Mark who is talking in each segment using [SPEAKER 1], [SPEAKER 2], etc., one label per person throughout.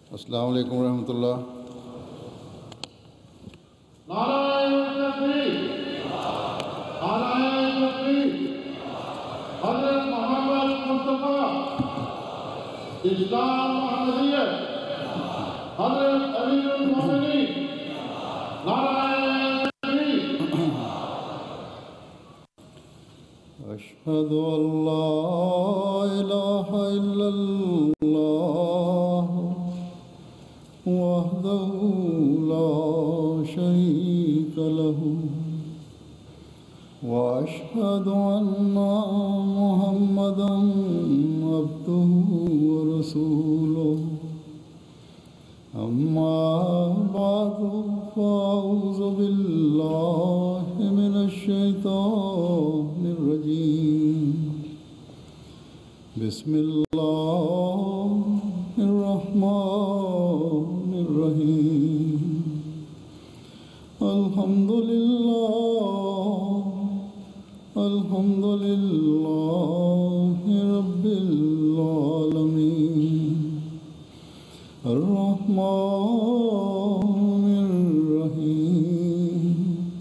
[SPEAKER 1] अस्सलाम वालेकुम रहमतुल्लाह।
[SPEAKER 2] हज़रत मोहम्मद मुस्तफा इस्लाम अहमदिय्या हज़रत अमीरुल मोमिनीन नारायण
[SPEAKER 1] अशहदु अल्ला इलाहा इल्लल्लाह वहदहु ला शरीका लहु वअशहदु अन्ना मुहम्मदन अब्दुहु व रसूलुहु अम्मा बअदु फ़अऊज़ु बिल्लाहि मिनश शैतानिर रजीम बिस्मिल्लाहिर रहमानिर रहीम अल्हम्दुलिल्लाहि रब्बिल आलमीन अर्रहमानिर रहीम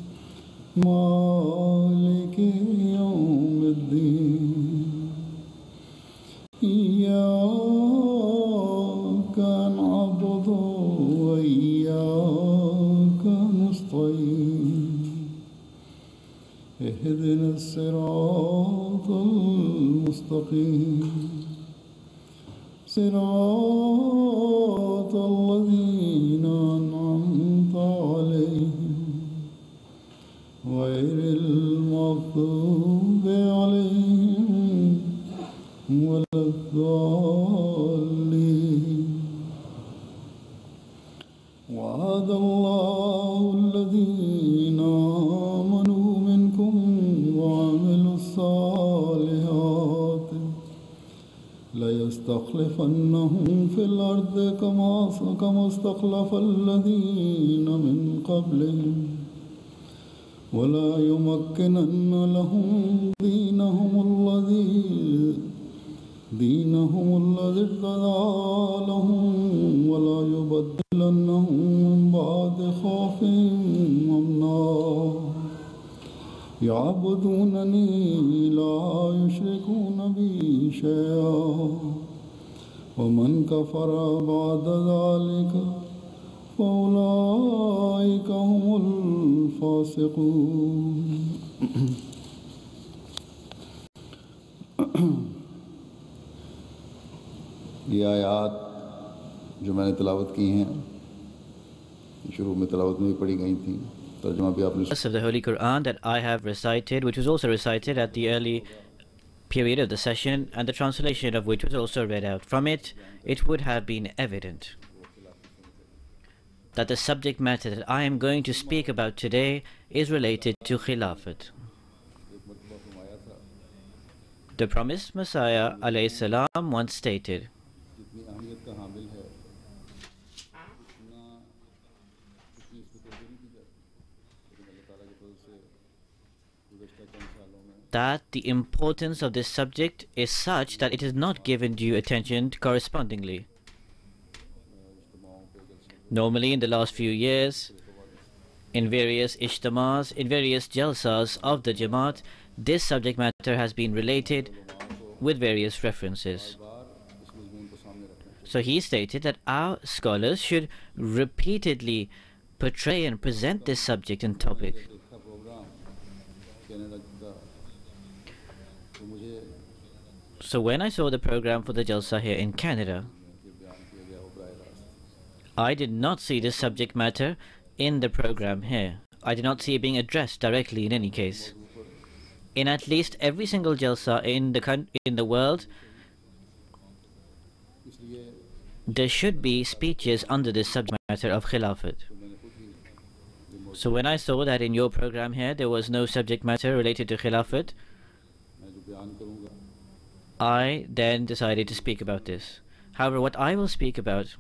[SPEAKER 1] मालिकि यौमिद्दीन इय्याका नअबुदु व इय्याका नस्तईन इहदिनस सिरातल मुस्तकीम सिरातल लज़ीना अनअमता अलैहिम गैरिल मग़दूबि अलैहिम वलद्दाल्लीन वअदल्लाहु अल्लज़ीना आमनू मिनकुम वअमिलुस्सालिहाति लयस्तख़्लिफ़न्नहुम फ़िल अर्दि कमा इस्तख़्लफ़ल्लज़ीना मिन क़ब्लिहिम वला युमक्किनन्न लहुम दीनहुमुल्लज़ी इर्तज़ा लहुम वला युबद्दिलन्नहुम मिन बअदि ख़ौफ़िहिम अमना यअबुदूननी ला युशरिकून बी शैआ वमन कफ़र बअद ज़ालिका फ़उलाइका हुमुल फ़ासिक़ून। ये आयात जो मैंने तिलावत की हैं शुरू में तिलावत में भी पढ़ी गई थी, तर्जुमा भी आपने
[SPEAKER 3] Of the Holy Quran that I have recited, which was also recited at the early period of the session, and the translation of which was also read out. From it, it would have been evident that the subject matter that I am going to speak about today is related to Khilafat. The promised Messiah alayhi salam once stated, that the importance of this subject is such that it is not given due attention correspondingly. Normally, in the last few years, in various ijtimas, in various jalsas of the Jamaat, this subject matter has been related with various references. So he stated that our scholars should repeatedly portray and present this subject and topic. So when I saw the program for the Jalsa here in Canada, I did not see this subject matter in the program here. I did not see it being addressed directly in any case. In at least every single Jalsa in the world, there should be speeches under this subject matter of Khilafat. So when I saw that in your program here there was no subject matter related to Khilafat, I then decided to speak about this. However, what I will speak about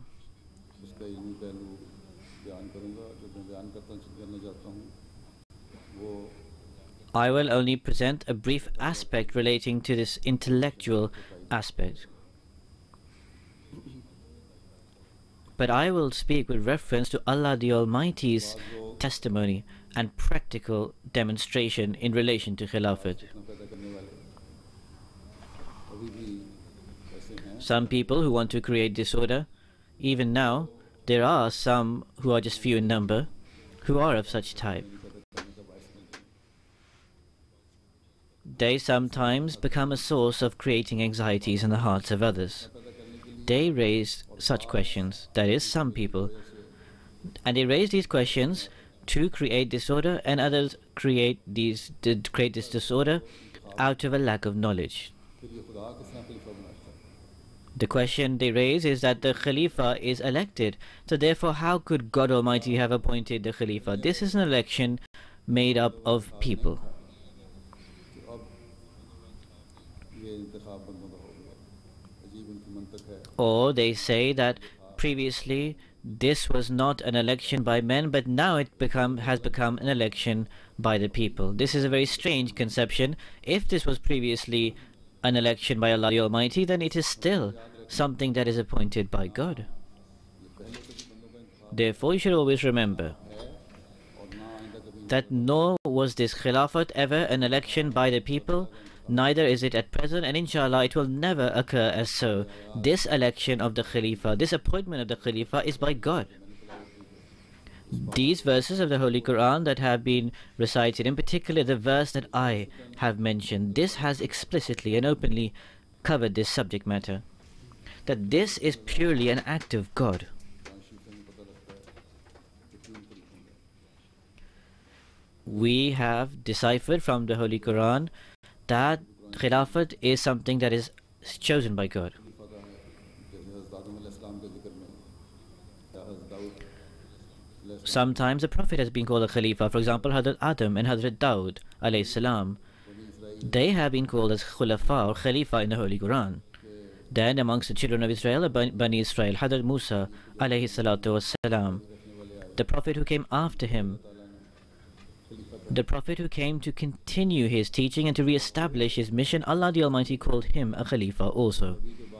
[SPEAKER 3] I will only present a brief aspect relating to this intellectual aspect. but I will speak with reference to Allah the Almighty's testimony and practical demonstration in relation to Khilafat. Some people who want to create disorder, even now, there are some who are just few in number, who are of such type. They sometimes become a source of creating anxieties in the hearts of others. They raise such questions, that is, some people, and they raise these questions to create disorder, and others create this disorder out of a lack of knowledge. The question they raise is that the Khalifa is elected, so therefore how could God Almighty have appointed the Khalifa? This is an election made up of people. Or they say that previously this was not an election by men, but now it has become an election by the people. This is a very strange conception. If this was previously an election by Allah the Almighty, then it is still something that is appointed by God. Therefore, you should always remember that nor was this Khilafat ever an election by the people, neither is it at present, and inshallah it will never occur as so. This election of the Khalifa, this appointment of the Khalifa is by God. These verses of the Holy Quran that have been recited, in particular the verse that I have mentioned, this has explicitly and openly covered this subject matter, that this is purely an act of God. We have deciphered from the Holy Quran that Khilafat is something that is chosen by God. Sometimes a prophet has been called a Khalifa. For example, Hadhrat Adam and Hadhrat Daud alayhi salam, they have been called as Khulafa or Khalifa in the Holy Quran. Then amongst the children of Israel, Bani Israel, Hadhrat Musa alayhi salatu wassalam, the prophet who came after him, the prophet who came to continue his teaching and to re-establish his mission, Allah the Almighty called him a Khalifa also.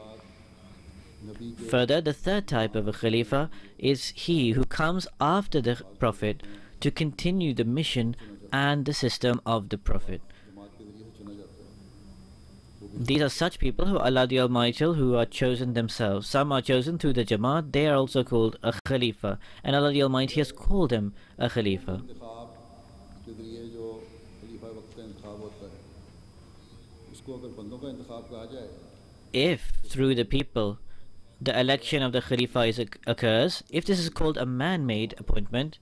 [SPEAKER 3] Further, the third type of a Khalifa is he who comes after the prophet to continue the mission and the system of the prophet. These are such people who Allah the Almighty, who are chosen themselves. Some are chosen through the Jamaat, they are also called a Khalifa, and Allah the Almighty has called them a Khalifa. If through the people the election of the Khalifa occurs, if this is called a man-made appointment,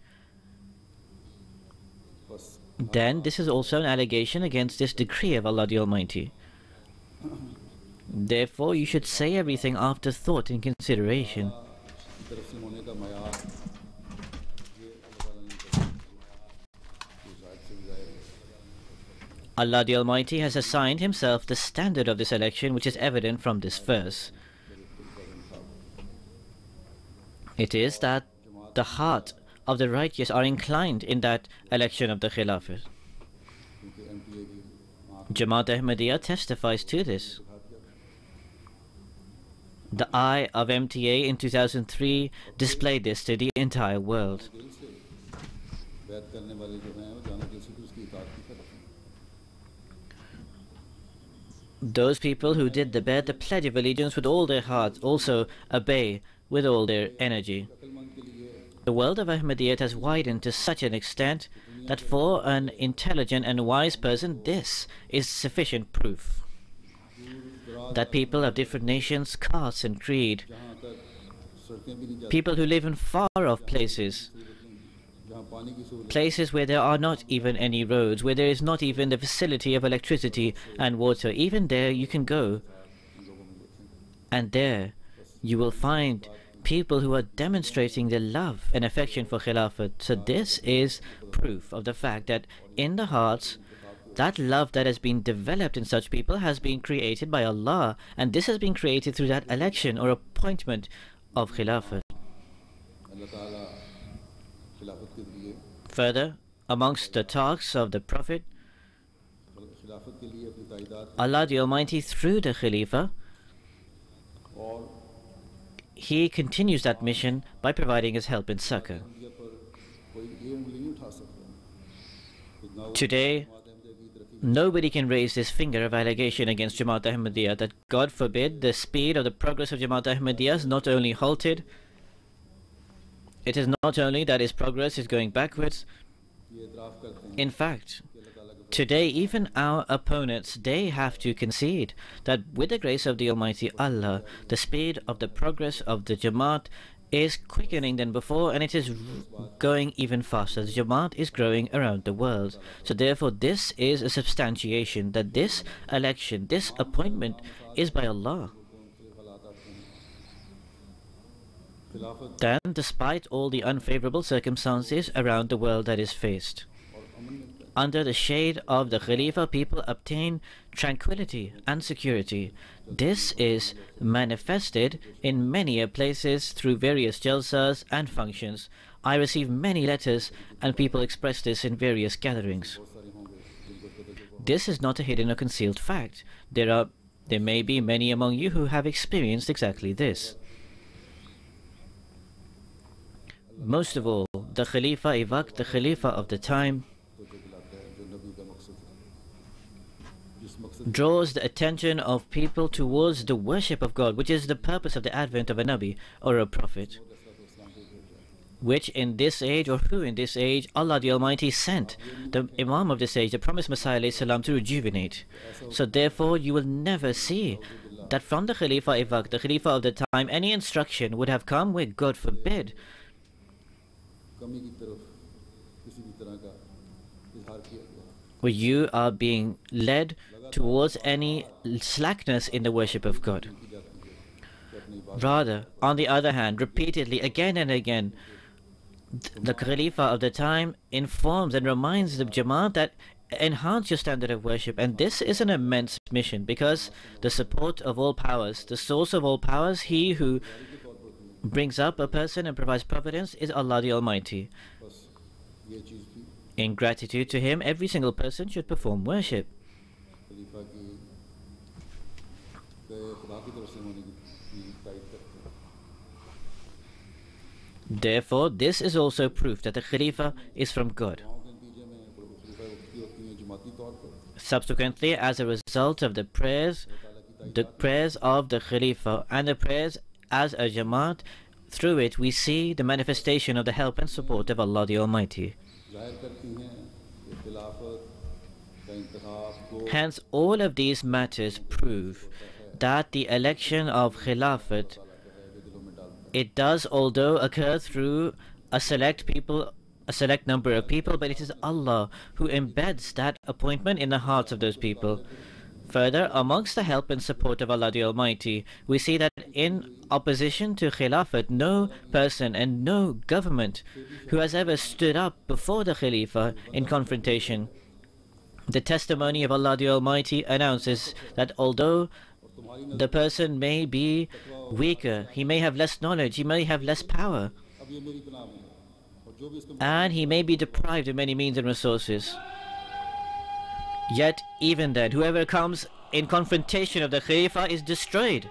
[SPEAKER 3] then this is also an allegation against this decree of Allah the Almighty. Therefore, you should say everything after thought and consideration. Allah the Almighty has assigned himself the standard of this election, which is evident from this verse. It is that the heart of the righteous are inclined in that election of the Khilafat. Jamaat Ahmadiyya testifies to this. The eye of MTA in 2003 displayed this to the entire world. Those people who did the bet, the pledge of allegiance with all their hearts, also obey with all their energy. The world of Ahmadiyyat has widened to such an extent that for an intelligent and wise person, this is sufficient proof that people of different nations, castes and creed, people who live in far-off places, places where there are not even any roads, where there is not even the facility of electricity and water, even there you can go, and there you will find people who are demonstrating their love and affection for Khilafat. So this is proof of the fact that in the hearts, that love that has been developed in such people has been created by Allah, and this has been created through that election or appointment of Khilafat. Further, amongst the talks of the Prophet, Allah the Almighty through the Khalifa he continues that mission by providing his help and succor. Today, nobody can raise this finger of allegation against Jamaat Ahmadiyya that, God forbid, the speed of the progress of Jamaat Ahmadiyya is not only halted, it is not only that its progress is going backwards. In fact, today even our opponents, they have to concede that with the grace of the Almighty Allah, the speed of the progress of the Jamaat is quickening than before, and it is going even faster. The Jamaat is growing around the world. So therefore this is a substantiation that this election, this appointment is by Allah. Then, despite all the unfavorable circumstances around the world that is faced, under the shade of the Khalifa, people obtain tranquility and security. This is manifested in many places through various jalsas and functions. I receive many letters and people express this in various gatherings. This is not a hidden or concealed fact. There may be many among you who have experienced exactly this. Most of all, the Khalifa Waqt, the Khalifa of the time, draws the attention of people towards the worship of God, which is the purpose of the advent of a Nabi or a Prophet, which in this age, or who in this age, Allah the Almighty sent the Imam of this age, the promised Messiah ﷺ, to rejuvenate. So therefore you will never see that from the Khalifa Waqt, the Khalifa of the time, any instruction would have come where, God forbid, where you are being led towards any slackness in the worship of God. Rather, on the other hand, repeatedly, again and again, the Khalifa of the time informs and reminds the Jamaat that enhance your standard of worship, and this is an immense mission, because the support of all powers, the source of all powers, he who brings up a person and provides providence is Allah the Almighty. In gratitude to him, every single person should perform worship. Therefore, this is also proof that the Khalifa is from God. Subsequently, as a result of the prayers of the Khalifa and the prayers as a Jamaat, through it we see the manifestation of the help and support of Allah the Almighty. Hence, all of these matters prove that the election of Khilafat, it does although occur through a select number of people, but it is Allah who embeds that appointment in the hearts of those people. Further, amongst the help and support of Allah the Almighty, we see that in opposition to Khilafat, no person and no government who has ever stood up before the Khalifa in confrontation. The testimony of Allah the Almighty announces that although the person may be weaker, he may have less knowledge, he may have less power, and he may be deprived of many means and resources, yet even then, whoever comes in confrontation of the Khalifa is destroyed.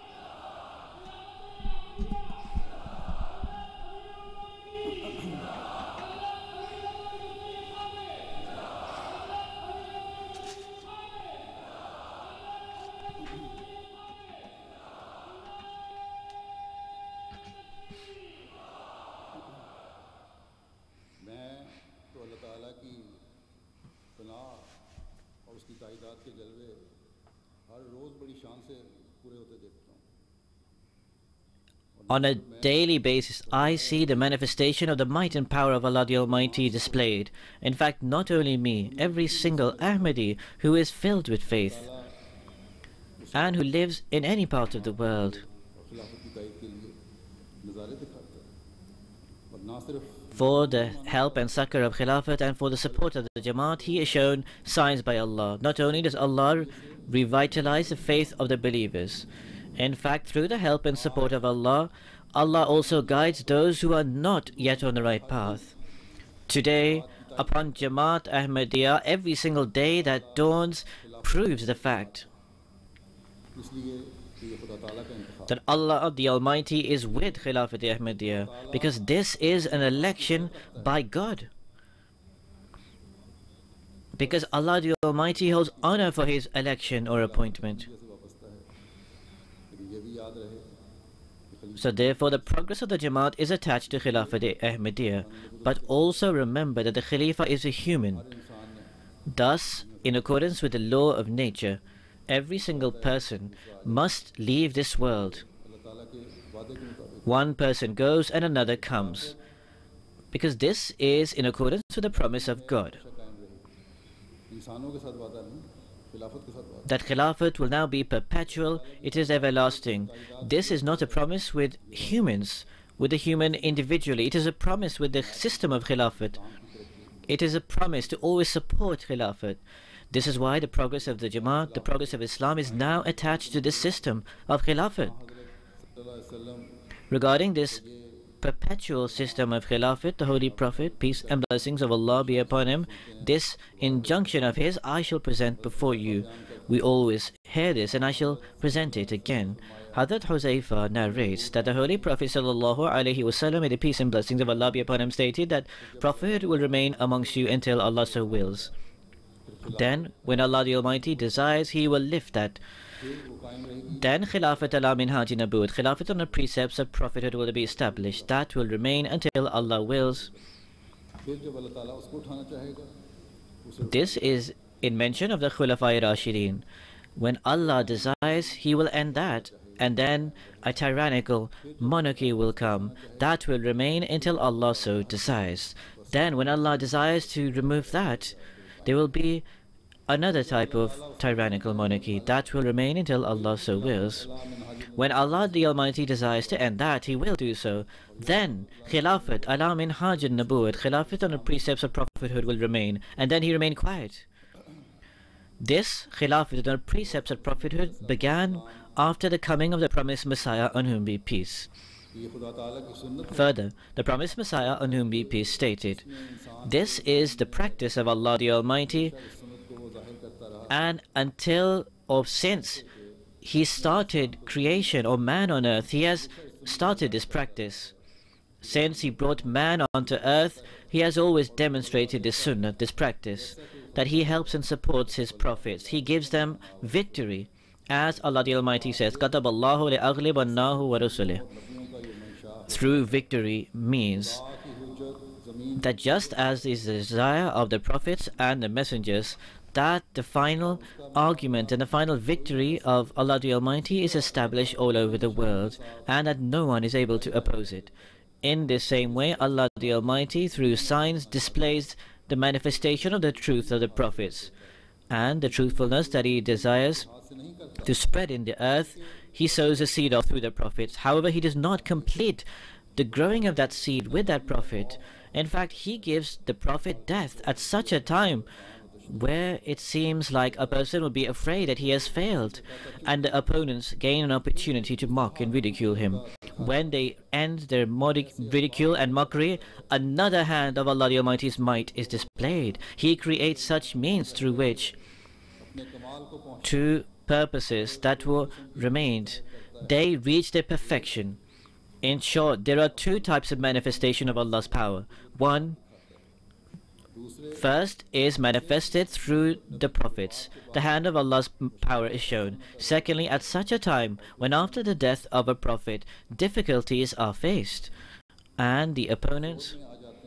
[SPEAKER 3] On a daily basis, I see the manifestation of the might and power of Allah the Almighty displayed. In fact, not only me, every single Ahmadi who is filled with faith and who lives in any part of the world, for the help and succor of Khilafat and for the support of the Jamaat, he is shown signs by Allah. Not only does Allah revitalize the faith of the believers, in fact, through the help and support of Allah, Allah also guides those who are not yet on the right path. Today, upon Jamaat Ahmadiyya, every single day that dawns proves the fact that Allah the Almighty is with Khilafat Ahmadiyya, because this is an election by God. Because Allah the Almighty holds honor for his election or appointment. So therefore the progress of the Jamaat is attached to Khilafat Ahmadiyya. But also remember that the Khalifa is a human. Thus, in accordance with the law of nature, every single person must leave this world. One person goes and another comes, because this is in accordance with the promise of God, that Khilafat will now be perpetual, it is everlasting. This is not a promise with humans, with the human individually. It is a promise with the system of Khilafat. It is a promise to always support Khilafat. This is why the progress of the Jamaat, the progress of Islam, is now attached to this system of Khilafat. Regarding this perpetual system of Khilafat, the Holy Prophet, peace and blessings of Allah be upon him, this injunction of his I shall present before you. We always hear this and I shall present it again. Hadhrat Huzaifa narrates that the Holy Prophet ﷺ, may the peace and blessings of Allah be upon him, stated that Prophet will remain amongst you until Allah so wills. Then, when Allah the Almighty desires, He will lift that. Then Khilafat ala minhaji nabuwwat, Khilafat on the precepts of prophethood will be established. That will remain until Allah wills. This is in mention of the Khulafai Rashidin. When Allah desires, He will end that, and then a tyrannical monarchy will come. That will remain until Allah so desires. Then when Allah desires to remove that, there will be another type of tyrannical monarchy. That will remain until Allah so wills. When Allah the Almighty desires to end that, He will do so. Then Khilafat ala minhaj an-nabuwwat, Khilafat on the precepts of prophethood will remain, and then He remained quiet. This Khilafat on the precepts of prophethood began after the coming of the promised Messiah, on whom be peace. Further, the promised Messiah, on whom be peace, stated, this is the practice of Allah the Almighty, and until or since He started creation or man on earth, He has started this practice. Since He brought man onto earth, He has always demonstrated this sunnah, this practice, that He helps and supports His prophets. He gives them victory. As Allah the Almighty says, كَتَبَ اللَّهُ لِأَغْلِبَنَّهُ وَرُسُلِهِ. Through victory means that just as is the desire of the prophets and the messengers, that the final argument and the final victory of Allah the Almighty is established all over the world, and that no one is able to oppose it. In the same way, Allah the Almighty, through signs, displays the manifestation of the truth of the prophets, and the truthfulness that He desires to spread in the earth. He sows a seed through the prophets. However, He does not complete the growing of that seed with that prophet. In fact, He gives the prophet death at such a time where it seems like a person would be afraid that he has failed, and the opponents gain an opportunity to mock and ridicule him. When they end their ridicule and mockery, another hand of Allah the Almighty's might is displayed. He creates such means through which two purposes that were remained, they reach their perfection. In short, there are two types of manifestation of Allah's power. One, first is manifested through the prophets. The hand of Allah's power is shown. Secondly, at such a time when after the death of a prophet, difficulties are faced, and the opponents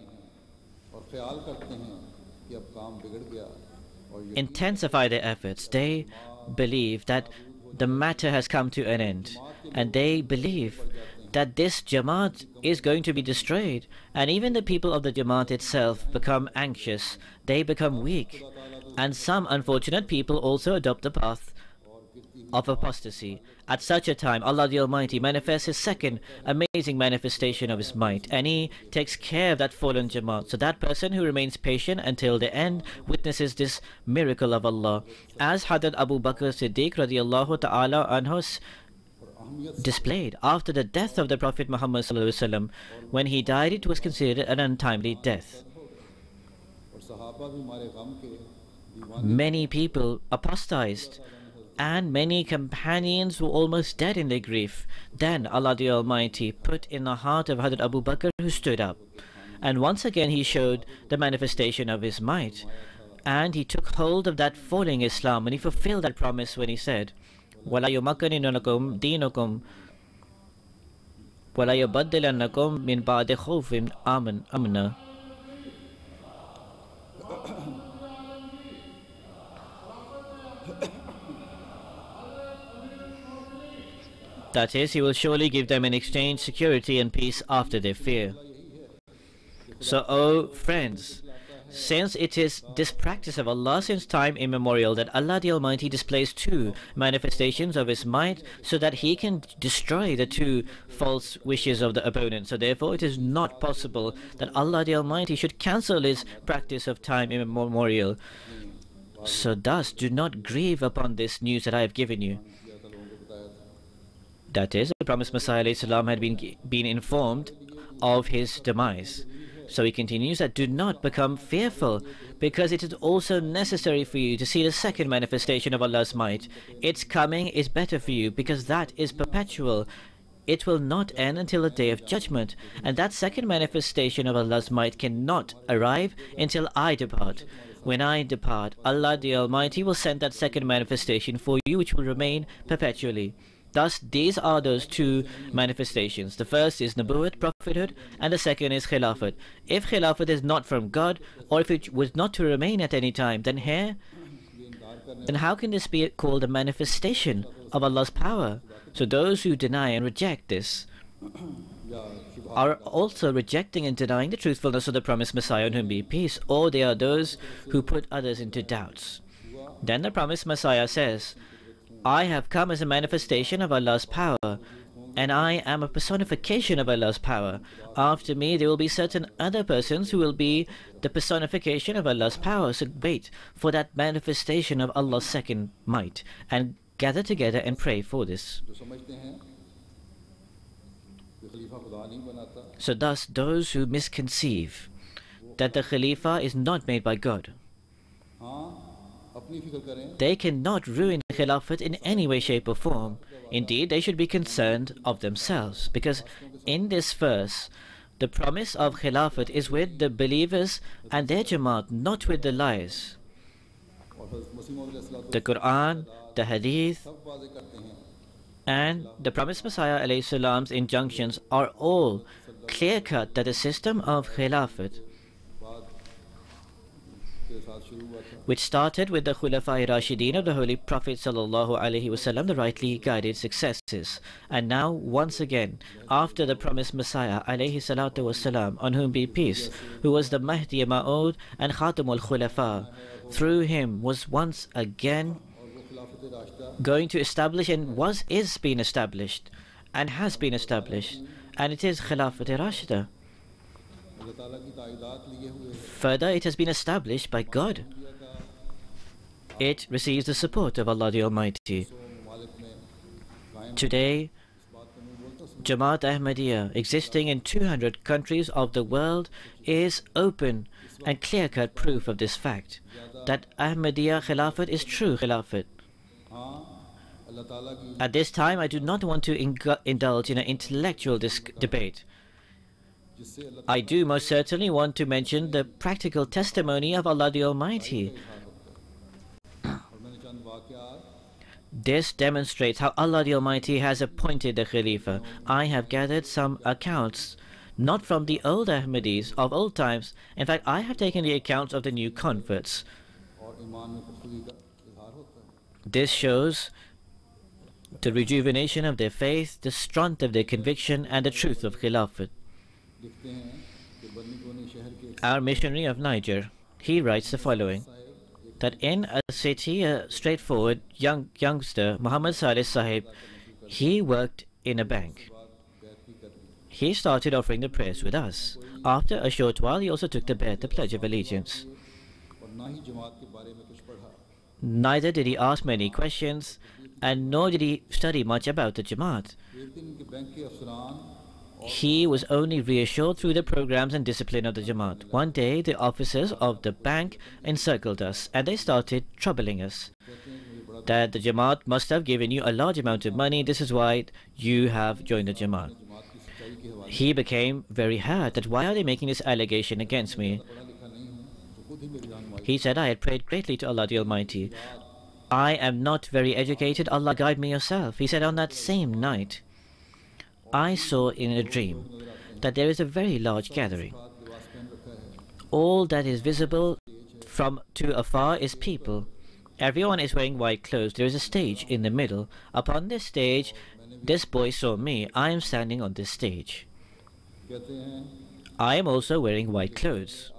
[SPEAKER 3] intensify their efforts. They believe that the matter has come to an end, and they believe that this Jamaat is going to be destroyed, and even the people of the Jamaat itself become anxious, they become weak, and some unfortunate people also adopt the path of apostasy. At such a time, Allah the Almighty manifests His second amazing manifestation of His might, and He takes care of that fallen Jamaat. So that person who remains patient until the end witnesses this miracle of Allah. As Hadhrat Abu Bakr Siddiq radiallahu ta'ala anhu displayed after the death of the Prophet Muhammad ﷺ. When he died, it was considered an untimely death. Many people apostatized and many companions were almost dead in their grief. Then Allah the Almighty put in the heart of Hadhrat Abu Bakr, who stood up. And once again he showed the manifestation of his might. And he took hold of that falling Islam, and he fulfilled that promise when he said, وَلَا يُمَكَّنِنَّكُمْ دِينُكُمْ وَلَا يُبَدِّلَنَّكُمْ مِنْ بَعْدِ خَوْفٍ أَمْنًا. That is, he will surely give them in exchange security and peace after their fear. So, O friends, since it is this practice of Allah since time immemorial that Allah the Almighty displays two manifestations of His might so that He can destroy the two false wishes of the opponent. So therefore it is not possible that Allah the Almighty should cancel His practice of time immemorial. So thus do not grieve upon this news that I have given you. That is, the promised Messiah ﷺ had been informed of his demise. So he continues that do not become fearful, because it is also necessary for you to see the second manifestation of Allah's might. Its coming is better for you, because that is perpetual. It will not end until the day of judgment, and that second manifestation of Allah's might cannot arrive until I depart. When I depart, Allah the Almighty will send that second manifestation for you, which will remain perpetually. Thus, these are those two manifestations. The first is Nabuwwat, prophethood, and the second is Khilafat. If Khilafat is not from God, or if it was not to remain at any time, then how can this be called a manifestation of Allah's power? So those who deny and reject this are also rejecting and denying the truthfulness of the promised Messiah, on whom be peace, or they are those who put others into doubts. Then the promised Messiah says, I have come as a manifestation of Allah's power, and I am a personification of Allah's power. After me there will be certain other persons who will be the personification of Allah's power. So wait for that manifestation of Allah's second might, and gather together and pray for this. So thus those who misconceive that the Khalifa is not made by God, they cannot ruin Khilafat in any way, shape or form. Indeed, they should be concerned of themselves, because in this verse, the promise of Khilafat is with the believers and their Jamaat, not with the liars. The Quran, the Hadith, and the promised Messiah ﷺ's injunctions are all clear-cut that the system of Khilafat, which started with the Khulafai Rashideen of the Holy Prophet ﷺ, the rightly guided successors. And now, once again, after the promised Messiah ﷺ, on whom be peace, who was the Mahdi Ma'ud and Khatamul Khulafa, through him was once again going to establish and is being established and has been established, and it is Khilafat Rashida. Further, it has been established by God. It receives the support of Allah the Almighty. Today, Jamaat Ahmadiyya, existing in 200 countries of the world, is open and clear-cut proof of this fact, that Ahmadiyya Khilafat is true Khilafat. At this time, I do not want to indulge in an intellectual debate. I do most certainly want to mention the practical testimony of Allah the Almighty. This demonstrates how Allah the Almighty has appointed the Khalifa. I have gathered some accounts, not from the old Ahmadis of old times. In fact, I have taken the accounts of the new converts. This shows the rejuvenation of their faith, the strength of their conviction, and the truth of Khilafat. Our missionary of Niger, he writes the following, that in a city, a straightforward youngster, Muhammad Saleh Sahib, he worked in a bank. He started offering the prayers with us. After a short while, he also took the Pledge of Allegiance. Neither did he ask many questions, and nor did he study much about the Jamaat. He was only reassured through the programs and discipline of the Jamaat. One day, the officers of the bank encircled us, and they started troubling us. that the Jamaat must have given you a large amount of money. This is why you have joined the Jamaat. He became very hurt that why are they making this allegation against me? He said, I had prayed greatly to Allah the Almighty. I am not very educated. Allah guide me yourself. He said, on that same night, I saw in a dream that there is a very large gathering. All that is visible from to afar is people. Everyone is wearing white clothes. There is a stage in the middle. Upon this stage, this boy saw me. I am standing on this stage. I am also wearing white clothes.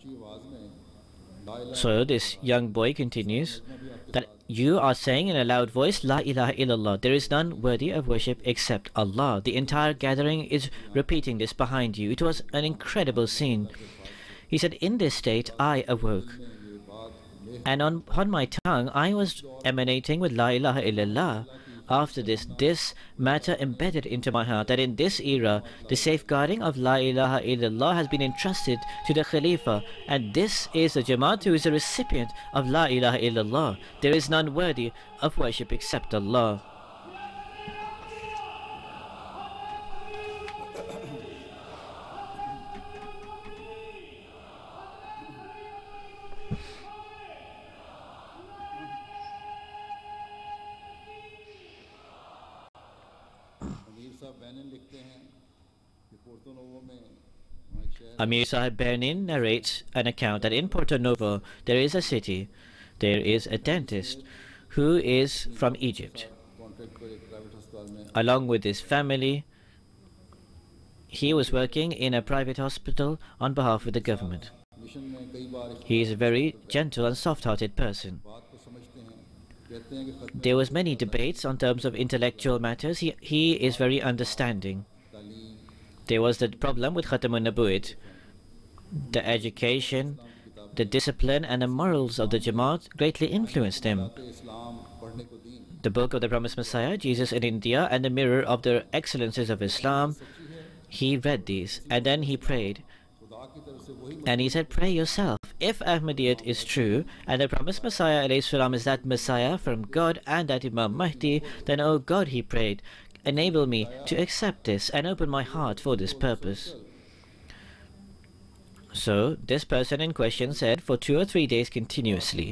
[SPEAKER 3] So this young boy continues that you are saying in a loud voice, La ilaha illallah. There is none worthy of worship except Allah. The entire gathering is repeating this behind you. It was an incredible scene. He said, in this state, I awoke. And on my tongue, I was emanating with La ilaha illallah. After this matter embedded into my heart that in this era, the safeguarding of La ilaha illallah has been entrusted to the Khalifa, and this is the Jamaat who is a recipient of La ilaha illallah. There is none worthy of worship except Allah. Amir Sahib Bernin narrates an account that in Porto Novo there is a city, there is a dentist who is from Egypt. Along with his family, he was working in a private hospital on behalf of the government. He is a very gentle and soft-hearted person. There was many debates on terms of intellectual matters. He is very understanding. There was the problem with Khatamun Nabuwwat. The education, the discipline and the morals of the Jamaat greatly influenced him. The book of the Promised Messiah, Jesus in India, and the mirror of the excellences of Islam, he read these and then he prayed. And he said, pray yourself. If Ahmadiyyat is true and the Promised Messiah ﷺ is that Messiah from God and that Imam Mahdi, then oh God, he prayed, enable me to accept this and open my heart for this purpose. So this person in question said, for 2 or 3 days continuously,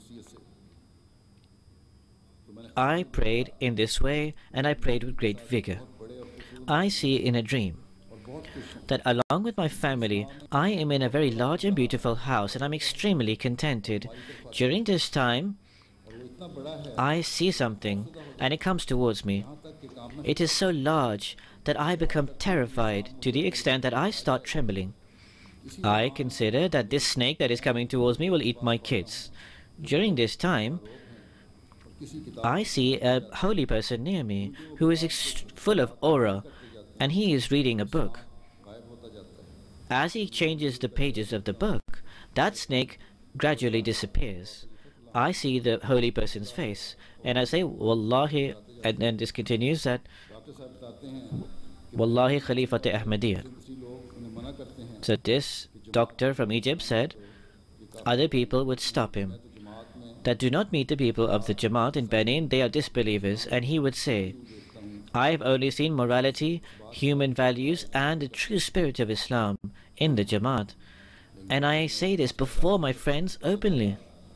[SPEAKER 3] I prayed in this way and I prayed with great vigor. I see in a dream that along with my family, I am in a very large and beautiful house and I'm extremely contented. During this time, I see something and it comes towards me. It is so large that I become terrified to the extent that I start trembling. I consider that this snake that is coming towards me will eat my kids. During this time, I see a holy person near me who is full of aura, and he is reading a book. As he changes the pages of the book, that snake gradually disappears. I see the holy person's face, and I say, Wallahi, and then this continues that, Wallahi Khalifat Ahmadiyya. So this doctor from Egypt said, other people would stop him, that do not meet the people of the Jamaat in Benin, they are disbelievers, and he would say, I have only seen morality, human values, and the true spirit of Islam in the Jamaat. And I say this before my friends openly.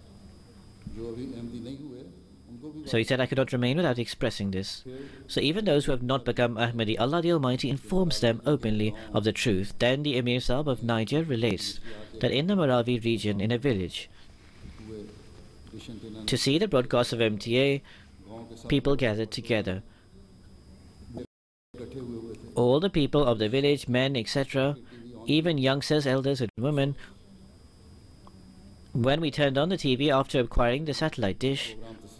[SPEAKER 3] So he said, I could not remain without expressing this. So even those who have not become Ahmadi, Allah the Almighty informs them openly of the truth. Then the Emir Sahib of Niger relates that in the Maravi region, in a village, to see the broadcast of MTA, people gathered together. All the people of the village, men, etc., even youngsters, elders and women, when we turned on the TV after acquiring the satellite dish,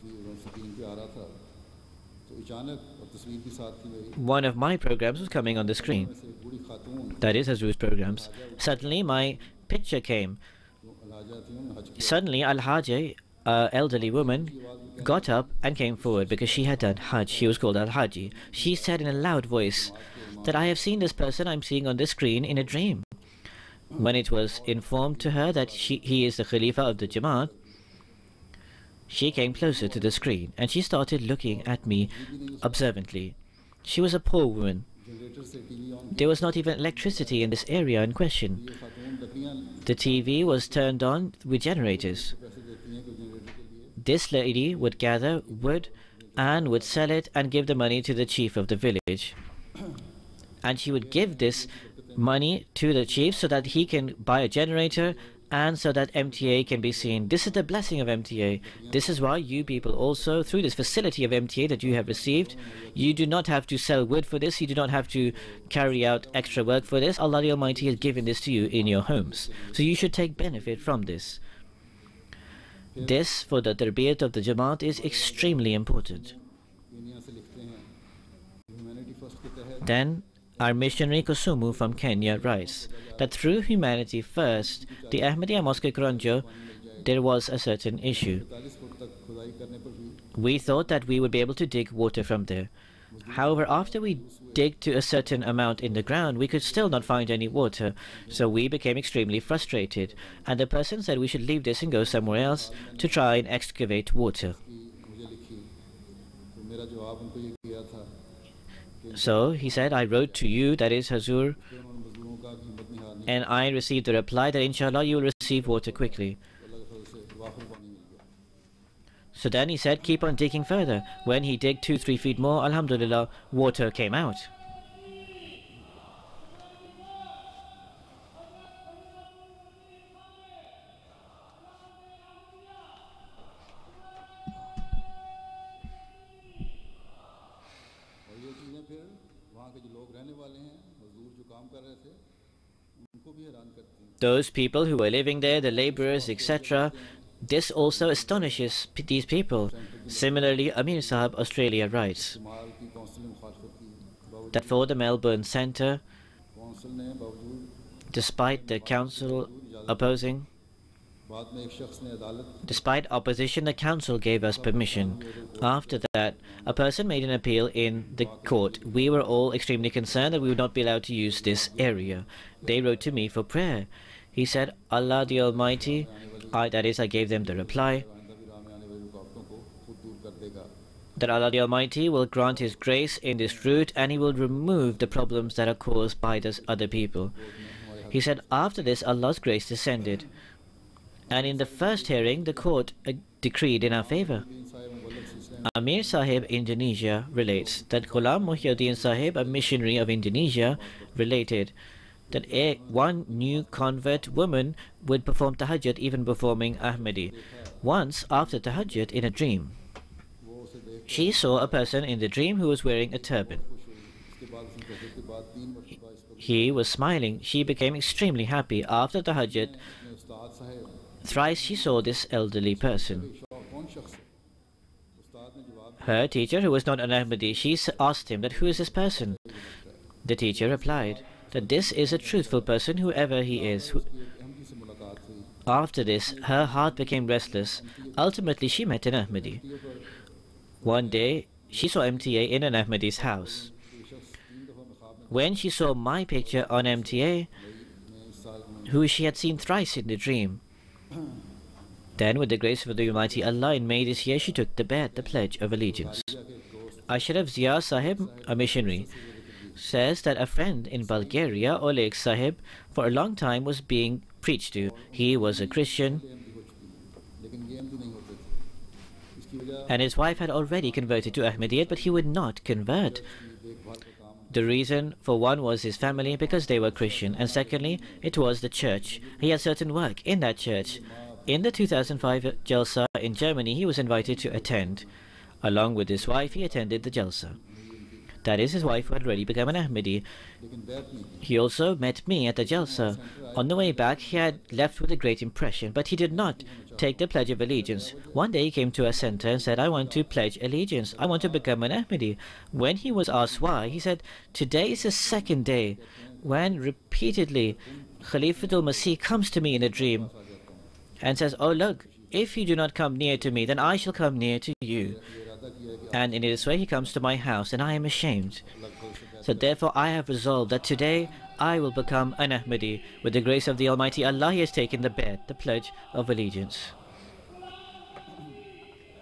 [SPEAKER 3] one of my programs was coming on the screen. That is Hazur's programs. Suddenly my picture came. Suddenly Al-Hajj, elderly woman, got up and came forward because she had done Hajj. She was called Al-Haji. She said in a loud voice that I have seen this person I'm seeing on the screen in a dream. When it was informed to her that he is the Khalifa of the Jamaat, She came closer to the screen and she started looking at me observantly. She was a poor woman. There was not even electricity in this area in question. The TV was turned on with generators. This lady would gather wood and would sell it and give the money to the chief of the village. And she would give this money to the chief so that he can buy a generator and so that MTA can be seen. This is the blessing of MTA. This is why you people also, through this facility of MTA that you have received, you do not have to sell wood for this, you do not have to carry out extra work for this. Allah the Almighty has given this to you in your homes. So you should take benefit from this. This, for the tarbiyat of the Jamaat, is extremely important. Then, our missionary Kusumu from Kenya writes that through Humanity First, the Ahmadiyya Mosque Kronjo, there was a certain issue. We thought that we would be able to dig water from there. However, after we dig to a certain amount in the ground, we could still not find any water, so we became extremely frustrated, and the person said we should leave this and go somewhere else to try and excavate water. So he said, I wrote to you, that is Hazur, and I received the reply that inshallah you will receive water quickly. So then he said, keep on digging further. When he digged 2-3 feet more, alhamdulillah, water came out. Those people who were living there, the laborers, etc., this also astonishes these people. Similarly, Amir Sahab, Australia, writes that for the Melbourne Centre, despite the council opposing, despite opposition, the council gave us permission. After that, a person made an appeal in the court. We were all extremely concerned that we would not be allowed to use this area. They wrote to me for prayer. He said, Allah the Almighty, I gave them the reply, that Allah the Almighty will grant His grace in this route and He will remove the problems that are caused by those other people. He said, after this, Allah's grace descended. And in the first hearing, the court decreed in our favor. Amir Sahib, Indonesia, relates that Ghulam Muhyiddin Sahib, a missionary of Indonesia, related that one new convert woman would perform tahajjud even performing Ahmadi. Once, after tahajjud, in a dream, she saw a person in the dream who was wearing a turban. He was smiling. She became extremely happy. After tahajjud, thrice she saw this elderly person. Her teacher, who was not an Ahmadi, she asked him that who is this person? The teacher replied that this is a truthful person, whoever he is. After this, her heart became restless. Ultimately, she met an Ahmadi. One day, she saw MTA in an Ahmadi's house. When she saw my picture on MTA, who she had seen thrice in the dream, then with the grace of the Almighty Allah, in May this year, she took the pledge of allegiance. Ashraf Zia Sahib, a missionary, says that a friend in Bulgaria, Oleg Sahib, for a long time was being preached to. He was a Christian, and his wife had already converted to Ahmadiyyat, but he would not convert. The reason for one was his family, because they were Christian, and secondly, it was the church. He had certain work in that church. In the 2005 Jalsa in Germany, he was invited to attend. Along with his wife, he attended the Jalsa. That is, his wife who had already become an Ahmadi. He also met me at the Jalsa. On the way back, he had left with a great impression, but he did not take the Pledge of Allegiance. One day he came to our center and said, I want to pledge allegiance. I want to become an Ahmadi. When he was asked why, he said, today is the second day when repeatedly Khalifatul Masih comes to me in a dream and says, oh look, if you do not come near to me, then I shall come near to you. And in this way he comes to my house, and I am ashamed. So therefore I have resolved that today I will become an Ahmadi. With the grace of the Almighty Allah, he has taken the pledge of allegiance.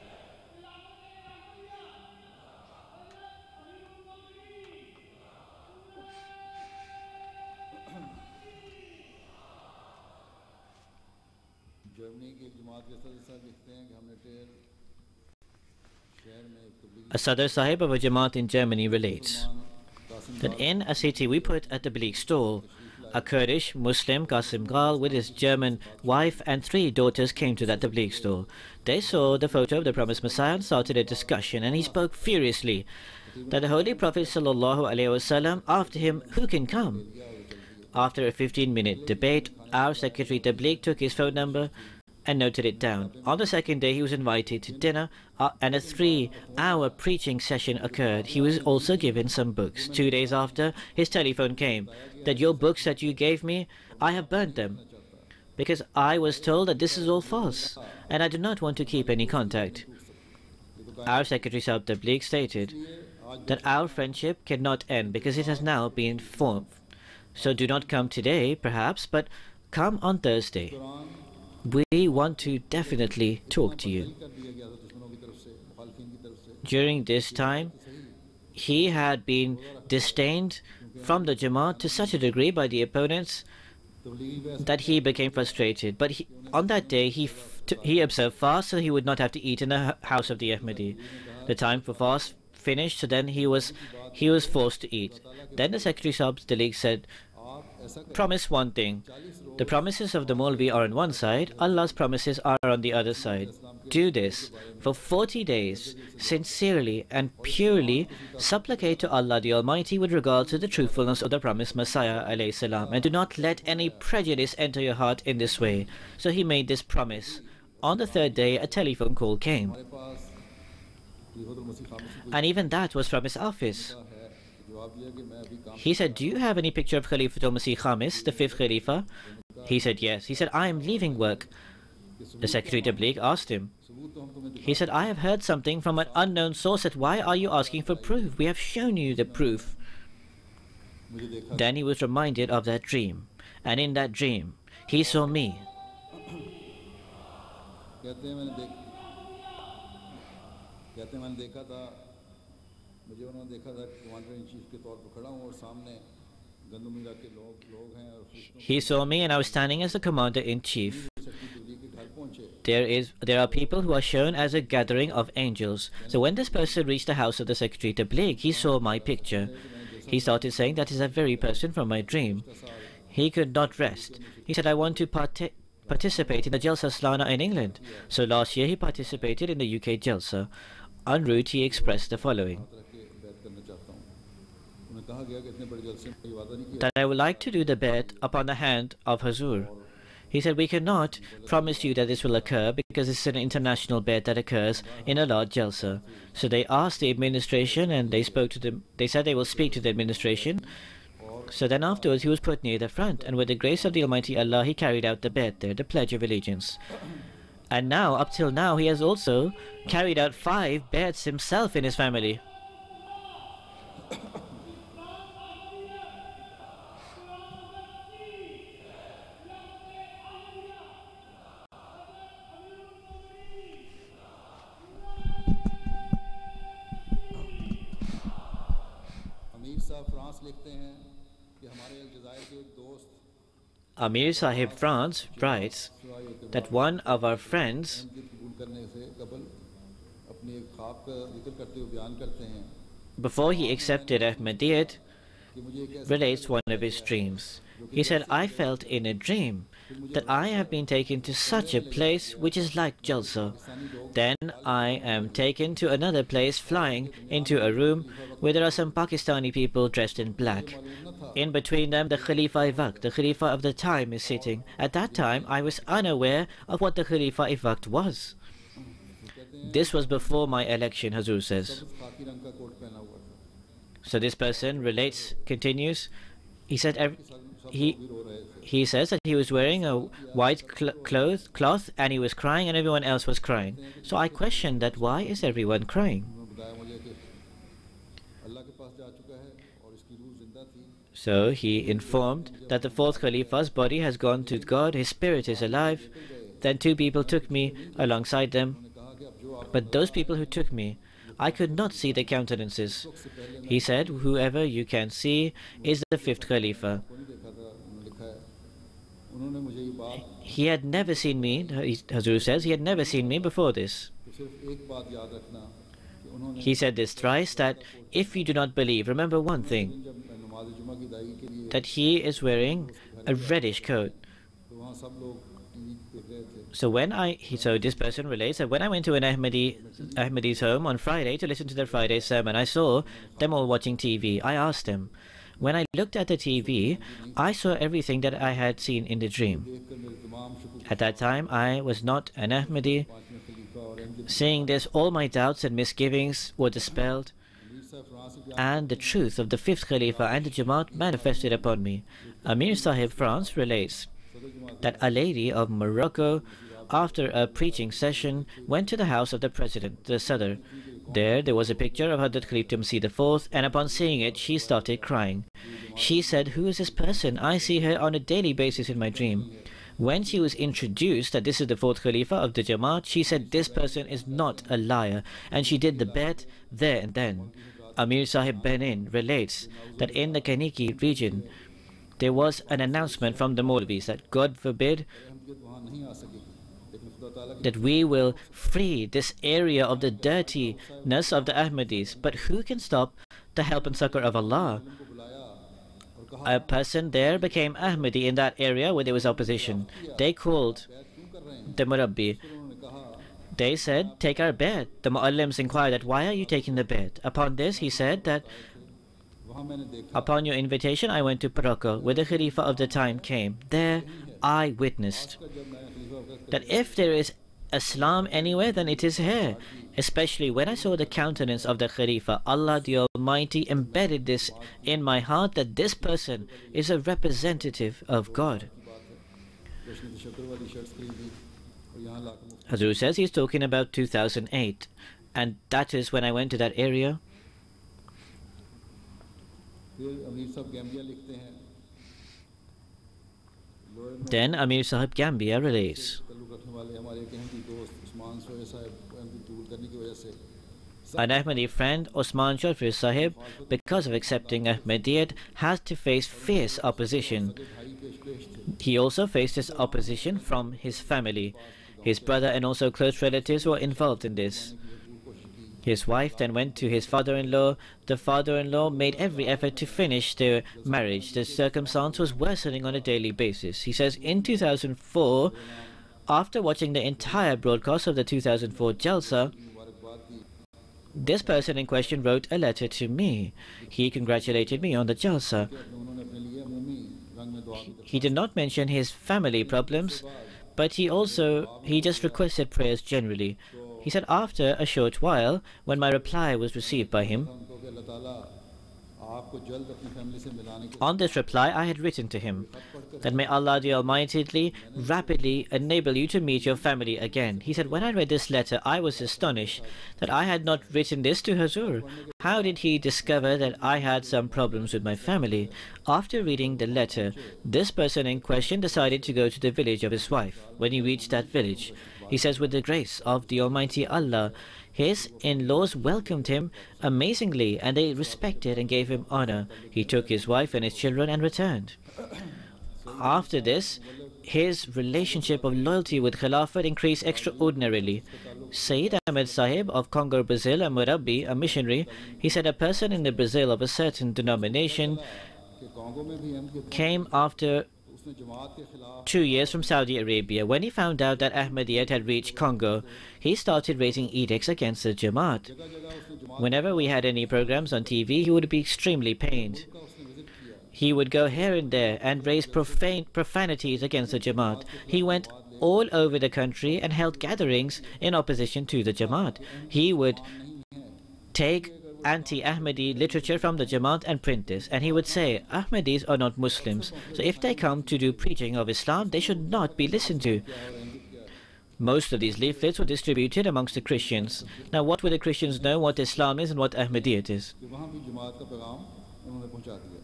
[SPEAKER 3] A Sadr Sahib of a Jamaat in Germany relates that in a city we put a tabligh stall. A Kurdish Muslim Qasim Ghal with his German wife and 3 daughters came to that tabligh stall. They saw the photo of the promised Messiah and started a discussion, and he spoke furiously that the Holy Prophet ﷺ, after him, who can come? After a 15-minute debate, our secretary tabligh took his phone number and noted it down. On the second day, he was invited to dinner, and a 3-hour preaching session occurred. He was also given some books. 2 days after, his telephone came that your books that you gave me, I have burnt them, because I was told that this is all false, and I do not want to keep any contact. Our Secretary Sahib Tabligh stated that our friendship cannot end because it has now been formed. So do not come today, perhaps, but come on Thursday. We want to definitely talk to you. During this time, he had been disdained from the Jamaat to such a degree by the opponents that he became frustrated. But on that day, he observed fast, so he would not have to eat in the house of the Ahmadi. The time for fast finished, so then he was forced to eat. Then the Secretary Sahib Tabligh said, promise one thing. The promises of the Maulvi are on one side, Allah's promises are on the other side. Do this. For 40 days, sincerely and purely supplicate to Allah the Almighty with regard to the truthfulness of the promised Messiah alayhi salam, and do not let any prejudice enter your heart in this way. So he made this promise. On the 3rd day, a telephone call came, and even that was from his office. He said, do you have any picture of Khalifatul Masih Khamis, the 5th Khalifa? He said, yes. He said, I am leaving work. The Secretary Tabligh asked him. He said, I have heard something from an unknown source. That why are you asking for proof? We have shown you the proof. Then he was reminded of that dream. And in that dream, he saw me. He saw me and I was standing as the commander-in-chief. There are people who are shown as a gathering of angels. So when this person reached the house of the Secretary Tabligh, he saw my picture. He started saying, that is that very person from my dream. He could not rest. He said, I want to participate in the Jalsa Salana in England. So last year he participated in the UK Jalsa. En route, he expressed the following: that I would like to do the bet upon the hand of Hazur. He said, we cannot promise you that this will occur because it's an international bet that occurs in a large Jalsa. So they asked the administration and they said they will speak to the administration. So then afterwards he was put near the front, and with the grace of the Almighty Allah he carried out the bet there, the Pledge of Allegiance. And now, up till now, he has also carried out 5 bets himself in his family. Amir Sahib France writes that one of our friends before he accepted Ahmadiyya relates one of his dreams. He said, I felt in a dream that I have been taken to such a place which is like Jalsa. Then I am taken to another place, flying into a room where there are some Pakistani people dressed in black. In between them, the Khalifa-i-Waqt, the Khalifa of the time, is sitting. At that time, I was unaware of what the Khalifa-i-Waqt was. This was before my election, Hazur says. So this person continues. He said he says that he was wearing a white cloth and he was crying and everyone else was crying. So I questioned that, why is everyone crying? So he informed that the 4th Khalifa's body has gone to God, his spirit is alive. Then 2 people took me alongside them. But those people who took me, I could not see their countenances. He said, whoever you can see is the 5th Khalifa.
[SPEAKER 1] उन्होंने मुझे ये बात
[SPEAKER 3] He had never seen me, Hazur says, he had never seen me before this.
[SPEAKER 1] तो सिर्फ एक बात याद रखना कि उन्होंने
[SPEAKER 3] He said this thrice, that if you do not believe, remember one thing,
[SPEAKER 1] जब नमाज जुमा की अदायगी के लिए
[SPEAKER 3] that he is wearing a reddish coat.
[SPEAKER 1] तो वहाँ सब लोग टीवी देख रहे थे
[SPEAKER 3] So this person relates that when I went to an Ahmadi's home on Friday to listen to their Friday sermon, I saw them all watching TV. I asked them. When I looked at the TV, I saw everything that I had seen in the dream.
[SPEAKER 1] देखकर मेरे तमाम शुक्र
[SPEAKER 3] At that time, I was not an Ahmadi.
[SPEAKER 1] पांचवें खलीफा और Ahmad
[SPEAKER 3] Seeing this, all my doubts and misgivings were dispelled,
[SPEAKER 1] अमीर साहब France से
[SPEAKER 3] and the truth of the fifth Khalifa and the Jamaat manifested upon me. Amir Sahib France relates that a lady of Morocco, after a preaching session, went to the house of the president, the Sadr. There was a picture of Hadhrat Khalifa Masih IV, and upon seeing it, she started crying. She said, "Who is this person? I see her on a daily basis in my dream." When she was introduced that this is the fourth Khalifa of the Jamaat, she said this person is not a liar, and she did the bet there and then. Amir Sahib Benin relates that in the Kaniki region, there was an announcement from the Maulvis that God forbid
[SPEAKER 1] Ahmadiyyat वहाँ नहीं आ सकेगी लेकिन खुदा ताला की
[SPEAKER 3] that we will free this area of the dirtiness of the Ahmadis. But who can stop the help and succor of Allah?
[SPEAKER 1] को बुलाया और कहा
[SPEAKER 3] A person there became Ahmadi in that area where there was opposition. They called
[SPEAKER 1] बैत क्यों कर रहे हैं
[SPEAKER 3] the Murabbi.
[SPEAKER 1] फिर उन्होंने कहा
[SPEAKER 3] They said, "Take our bed." The Muallims inquired that, "Why are you taking the bed?" Upon this, he said that,
[SPEAKER 1] वहाँ मैंने देखा
[SPEAKER 3] "Upon your invitation, I went to Morocco, where the Khalifa of the time came. There, I witnessed
[SPEAKER 1] का जब मैं खलीफा वक्त
[SPEAKER 3] that if there is Islam anywhere, then it is here. Especially when I saw the countenance of the Khalifa, Allah the Almighty embedded this in my heart that this person is a representative of God."
[SPEAKER 1] रोशनी तशक्कुर वाली shirts खरीदी और यहाँ लाकर मुफ्त
[SPEAKER 3] Hazur says he's talking about 2008, and that is when I went to that area.
[SPEAKER 1] फिर अमीर साहब Gambia लिखते हैं लोअर में
[SPEAKER 3] Then Amir Sahib Gambia relates,
[SPEAKER 1] ताल्लुक़ रखने वाले हमारे एक अहमदी दोस्त उस्मान सोए साहब को अहमदी दूर करने की वजह से
[SPEAKER 3] an Ahmadi friend, Osman Shafir Sahib, because of accepting Ahmadiyyat, has to face fierce opposition.
[SPEAKER 1] भाई पेश पेश थे
[SPEAKER 3] He also faced this opposition from his family. His brother and also close relatives were involved in this. His wife then went to his father-in-law. The father-in-law made every effort to finish their marriage. The circumstance was worsening on a daily basis. He says, in 2004, after watching the entire broadcast of the 2004 Jalsa,
[SPEAKER 1] मुबारकबाद दी
[SPEAKER 3] this person in question wrote a letter to me. He congratulated me on the Jalsa.
[SPEAKER 1] उन्होंने अपने लिए अमूमी रंग में दुआ की
[SPEAKER 3] He did not mention his family problems, but he just requested prayers generally. He said after a short while, when my reply was received by him,
[SPEAKER 1] उनको कि अल्लाह ताला आपको जल्द अपनी फैमिली से मिलाने के
[SPEAKER 3] on this reply I had written to him that may Allah the Almighty rapidly enable you to meet your family again. He said, when I read this letter, I was astonished that I had not written this to Hazur. How did he discover that I had some problems with my family? After reading the letter, this person in question decided to go to the village of his wife. When he reached that village, he says, with the grace of the Almighty Allah, his in-laws welcomed him amazingly, and they respected and gave him honor. He took his wife and his children and returned. After this, his relationship of loyalty with Khilafat increased extraordinarily. Sayyid Ahmed Sahib of Congo, Brazil, a Murabbi, a missionary, he said a person in the Brazil of a certain denomination
[SPEAKER 1] कि Congo में भी Ahmadiyyat
[SPEAKER 3] came after
[SPEAKER 1] उसने जमात के खिलाफ
[SPEAKER 3] 2 years from Saudi Arabia. When he found out that Ahmadiyyat had reached Congo, he started raising edicts against the Jamaat.
[SPEAKER 1] जगह जगह उसने जमात
[SPEAKER 3] Whenever we had any programs on TV, he would be extremely pained.
[SPEAKER 1] का उसने visit किया
[SPEAKER 3] He would go here and there and raise profanities against the Jamaat. He went all over the country and held gatherings in opposition to the Jamaat. He would take anti-Ahmadi literature from the Jamaat and print this, and he would say, Ahmadis are not Muslims, so if they come to do preaching of Islam, they should not be listened to. Most of these leaflets were distributed amongst the Christians. Now, what would the Christians know what Islam is and what Ahmadiyyat is?
[SPEAKER 1] कि वहाँ भी जमात का पैगाम उन्होंने पहुँचा दिया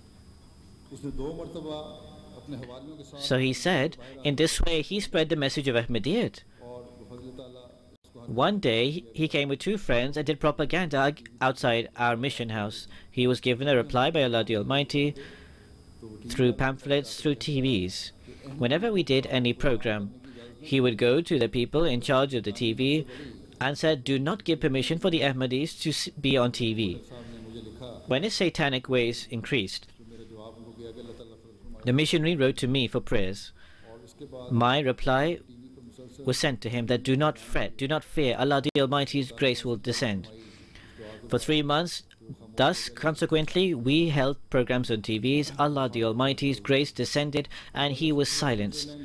[SPEAKER 1] उसने 2 मरतबा अपने हवालियों के साथ
[SPEAKER 3] So he said, in this way, he spread the message of Ahmadiyyat.
[SPEAKER 1] और बफज़ल ताला उसको
[SPEAKER 3] One day, he came with 2 friends and did propaganda outside our mission house. He was given a reply by Allah the Almighty through pamphlets, through TVs.
[SPEAKER 1] कि
[SPEAKER 3] Whenever we did any program, he would go to the people in charge of the TV and said, do not give permission for the Ahmadis to be on TV. When his satanic ways increased, the missionary wrote to me for prayers. My reply was sent to him that do not fret, do not fear, Allah the Almighty's grace will descend. For 3 months, thus, consequently, we held programs on TVs, Allah the Almighty's grace descended and he was silenced.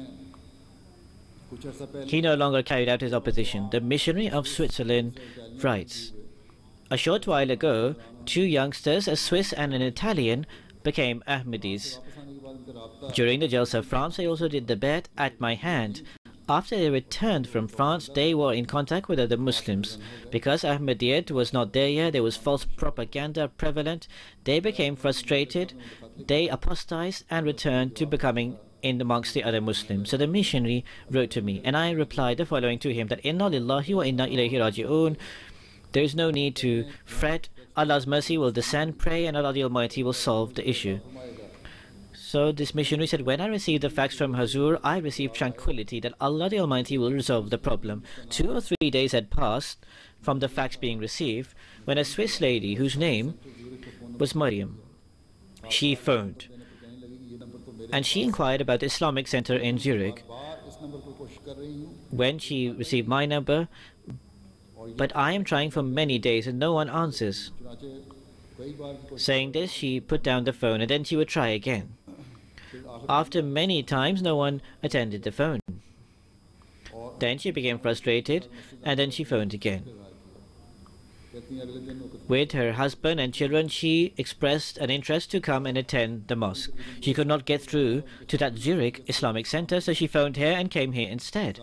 [SPEAKER 3] He no longer carried out his opposition. The missionary of Switzerland writes, a short while ago, 2 youngsters, a Swiss and an Italian, became Ahmadis. During the Jalsa France, they also did the bet at my hand. After they returned from France, they were in contact with other Muslims. Because Ahmadiyya was not there yet, there was false propaganda prevalent. They became frustrated, they apostatized and returned to becoming in amongst the other Muslims. So the missionary wrote to me, and I replied the following to him, that Inna lillahi wa inna ilayhi raji'un. There is no need to fret. Allah's mercy will descend, pray, and Allah the Almighty will solve the issue. So this missionary said, when I received the facts from Hazur, I received tranquility that Allah the Almighty will resolve the problem. 2 or 3 days had passed from the facts being received when a Swiss lady whose name was Maryam, she phoned and she inquired about the Islamic Center in Zurich. When she received my number, but I am trying for many days and no one answers. Saying this, she put down the phone and then she would try again. After many times, no one attended the phone. Then she became frustrated and then she phoned again. With her husband and children, she expressed an interest to come and attend the mosque. She could not get through to that Zurich Islamic Center, so she phoned here and came here instead.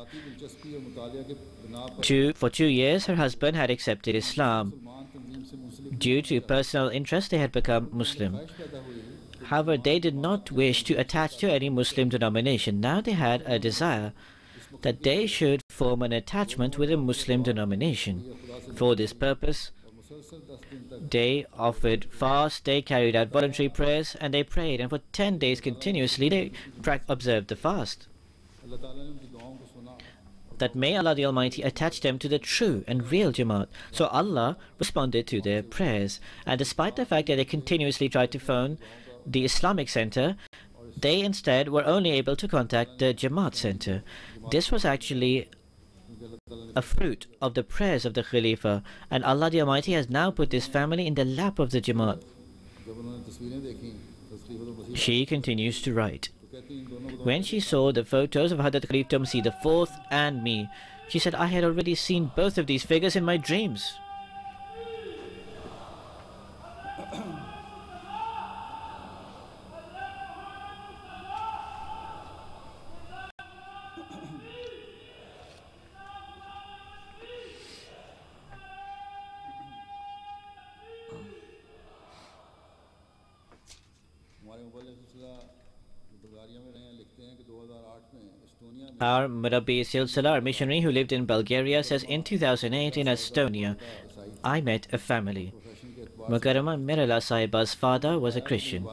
[SPEAKER 3] For 2 years, her husband had accepted Islam. Due to personal interest, they had become Muslim. However, they did not wish to attach to any Muslim denomination. Now they had a desire that they should form an attachment with a Muslim denomination. For this purpose, they offered fast, they carried out voluntary prayers, and they prayed, and for 10 days continuously they observed the fast. That may Allah the Almighty attach them to the true and real Jamaat. So Allah responded to their prayers. And despite the fact that they continuously tried to phone the Islamic Center, they instead were only able to contact the Jamaat Center. This was actually a fruit of the prayers of the Khalifa, and Allah the Almighty has now put this family in the lap of the Jamaat. She continues to write, when she saw the photos of Hadhrat Khalifa Masih IV and me, she said, I had already seen both of these figures in my dreams. Our Murabbi Silsila, our missionary who lived in Bulgaria, says, in 2008 in Estonia, I met a family. Mukarrama Mirala Sahiba's father was a Christian.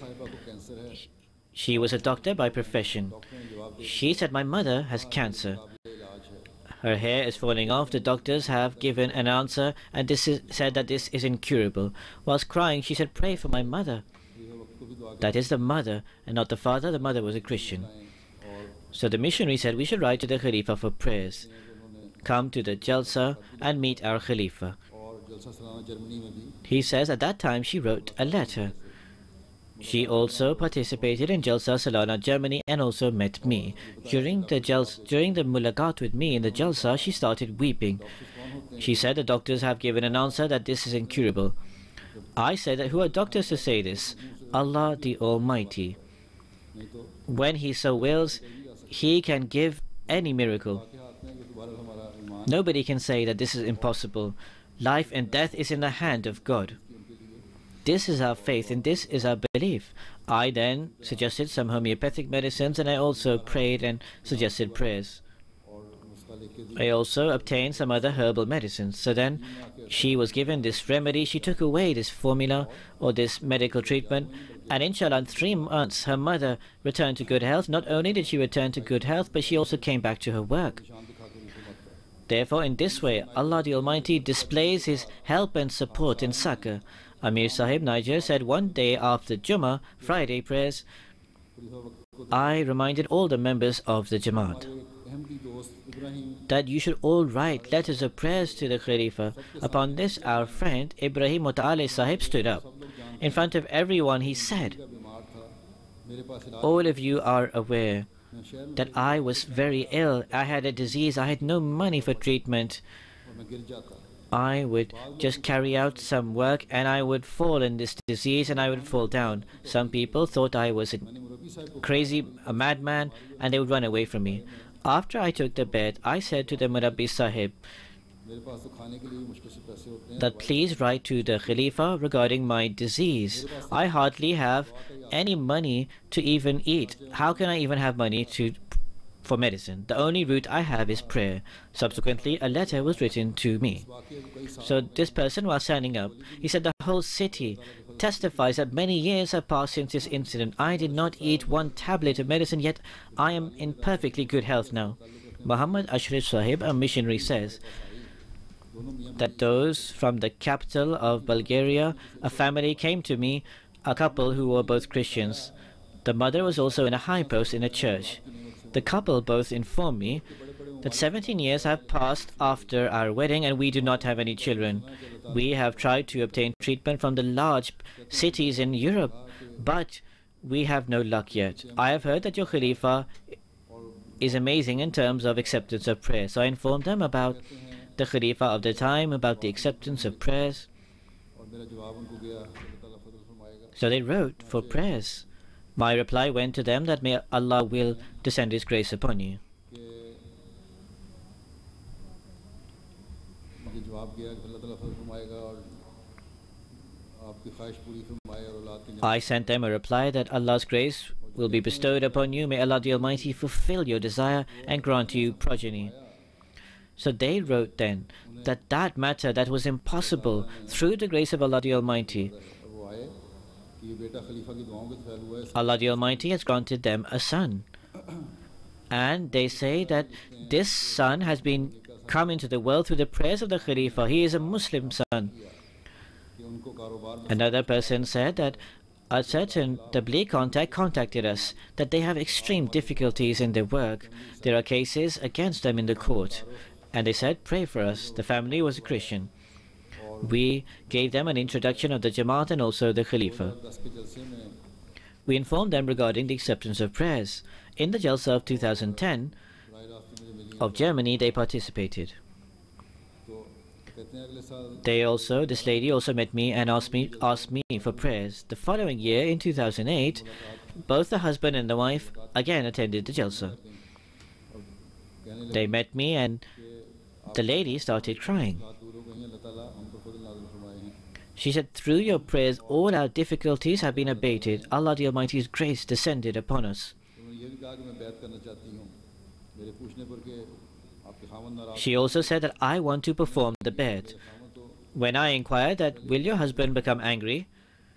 [SPEAKER 3] She was a doctor by profession. She said, my mother has cancer. Her hair is falling off. The doctors have given an answer and said that this is incurable. Whilst crying, she said, pray for my mother. That is the mother and not the father. The mother was a Christian. So the missionary said, we should write to the Khalifa for prayers. Come to the Jalsa and meet our Khalifa. He says at that time she wrote a letter. She also participated in Jalsa Salana, Germany, and also met me. During the mulaqat with me in the Jalsa, she started weeping. She said the doctors have given an answer that this is incurable. I said that who are doctors to say this? Allah the Almighty. When He so wills, He can give any miracle. Nobody can say that this is impossible. Life and death is in the hand of God. This is our faith and this is our belief. I then suggested some homeopathic medicines and I also prayed and suggested prayers. I also obtained some other herbal medicines. So then she was given this remedy. She took away this formula or this medical treatment And inshallah, in 3 months, her mother returned to good health. Not only did she return to good health, but she also came back to her work. Therefore, in this way, Allah the Almighty displays His help and support in succor. Amir Sahib Niger said one day after Jummah, Friday prayers, I reminded all the members of the Jamaat that you should all write letters of prayers to the Khalifa. Upon this, our friend Ibrahim Muta'ali Sahib stood up. In front of everyone, he said, all of you are aware that I was very ill. I had a disease. I had no money for treatment. I would just carry out some work and I would fall in this disease and I would fall down. Some people thought I was a madman, and they would run away from me. After I took the bed, I said to the Murabbi Sahib that please write to the Khalifa regarding my disease. I hardly have any money to even eat. How can I even have money for medicine? The only route I have is prayer. Subsequently, a letter was written to me. So this person, while standing up, he said the whole city testifies that many years have passed since this incident. I did not eat one tablet of medicine, yet I am in perfectly good health now. Muhammad Ashraf Sahib, a missionary, says that those from the capital of Bulgaria, a family came to me, a couple who were both Christians. The mother was also in a high post in a church. The couple both informed me that 17 years have passed after our wedding and we do not have any children. We have tried to obtain treatment from the large cities in Europe, but we have no luck yet. I have heard that your Khalifa is amazing in terms of acceptance of prayer. So I informed them about the Khalifa of the time, about the acceptance of prayers. So they wrote for prayers. My reply went to them that may Allah will descend His grace upon you. I sent them a reply that Allah's grace will be bestowed upon you. May Allah the Almighty fulfill your desire and grant you progeny. So they wrote then that that matter that was impossible through the grace of Allah the Almighty, Allah the Almighty has granted them a son. And they say that this son has been come into the world through the prayers of the Khalifa. He is a Muslim son. Another person said that a certain Tabligh contact contacted us that they have extreme difficulties in their work. There are cases against them in the court. And they said, pray for us. The family was a Christian. We gave them an introduction of the Jamaat and also the Khalifa. We informed them regarding the acceptance of prayers. In the Jalsa of 2010 of Germany, they participated. This lady also met me and asked me for prayers. The following year, in 2008, both the husband and the wife again attended the Jalsa. They met me and the lady started crying. She said, through your prayers, all our difficulties have been abated. Allah the Almighty's grace descended upon us. She also said that I want to perform the bet. When I inquired that, will your husband become angry?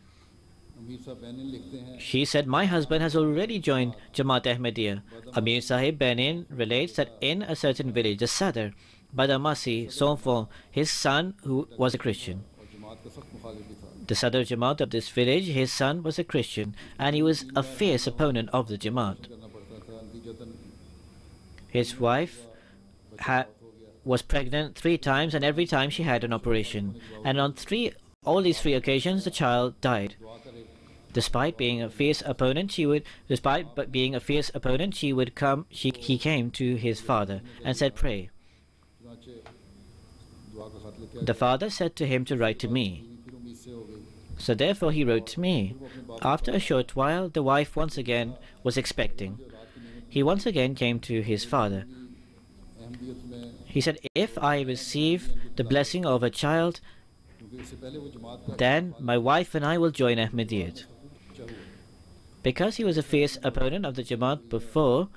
[SPEAKER 3] She said, my husband has already joined Jamaat Ahmadiyya. Amir Sahib Benin relates that in a certain village, the Sadr, Badamasi, Sonfon, his son who was a Christian. The Sadr Jamaat of this village, his son was a Christian, and he was a fierce opponent of the Jamaat. His wife was pregnant 3 times, and every time she had an operation. And on all these 3 occasions, the child died. Despite being a fierce opponent, he came to his father and said, pray. The father said to him to write to me. So therefore he wrote to me. After a short while, the wife once again was expecting. He once again came to his father. He said, if I receive the blessing of a child, then my wife and I will join Ahmadiyyat. Because he was a fierce opponent of the Jamaat before,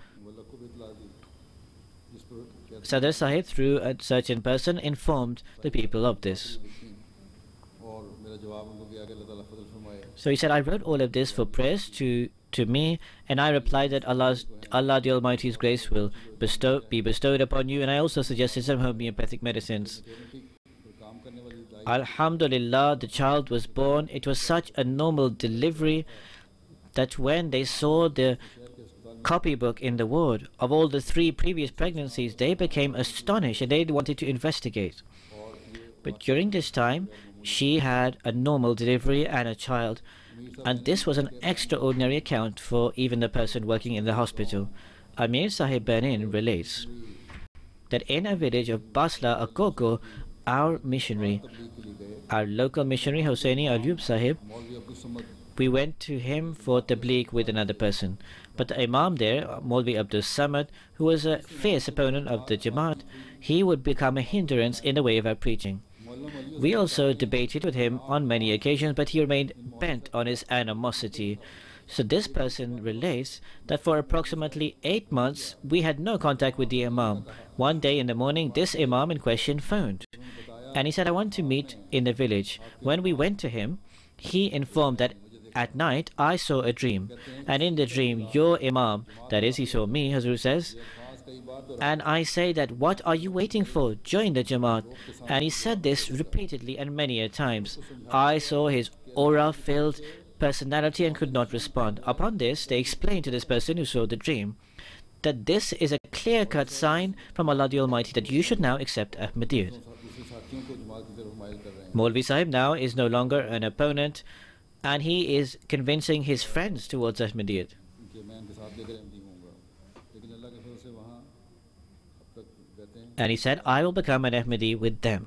[SPEAKER 3] Sadr Sahib, through a certain person, informed the people of this. So he said, I wrote all of this for prayers to me, and I replied that Allah the Almighty's grace will be bestowed upon you, and I also suggested some homeopathic medicines. Alhamdulillah, the child was born. It was such a normal delivery that when they saw the copybook in the ward of all the 3 previous pregnancies, they became astonished and they wanted to investigate. But during this time, she had a normal delivery and a child, and this was an extraordinary account for even the person working in the hospital. Amir Sahib Benin relates that in a village of Basla, Akoko, our local missionary Hosseini Ayub Sahib, we went to him for tabligh with another person. But the Imam there, Maulvi Abdul Samad, who was a fierce opponent of the Jamaat, he would become a hindrance in the way of our preaching. We also debated with him on many occasions, but he remained bent on his animosity. So this person relates that for approximately 8 months, we had no contact with the Imam. One day in the morning, this Imam in question phoned, and he said, I want to meet in the village. When we went to him, he informed that at night I saw a dream, and in the dream your Imam, that is, he saw me, Hazrat says, and I say that, what are you waiting for? Join the Jamaat. And he said this repeatedly and many a times. I saw his aura-filled personality and could not respond. Upon this, they explained to this person who saw the dream that this is a clear-cut sign from Allah the Almighty that you should now accept Ahmadiyya. Maulvi Sahib now is no longer an opponent, and he is convincing his friends towards Ahmadiyya. And he said, I will become an Ahmadi with them.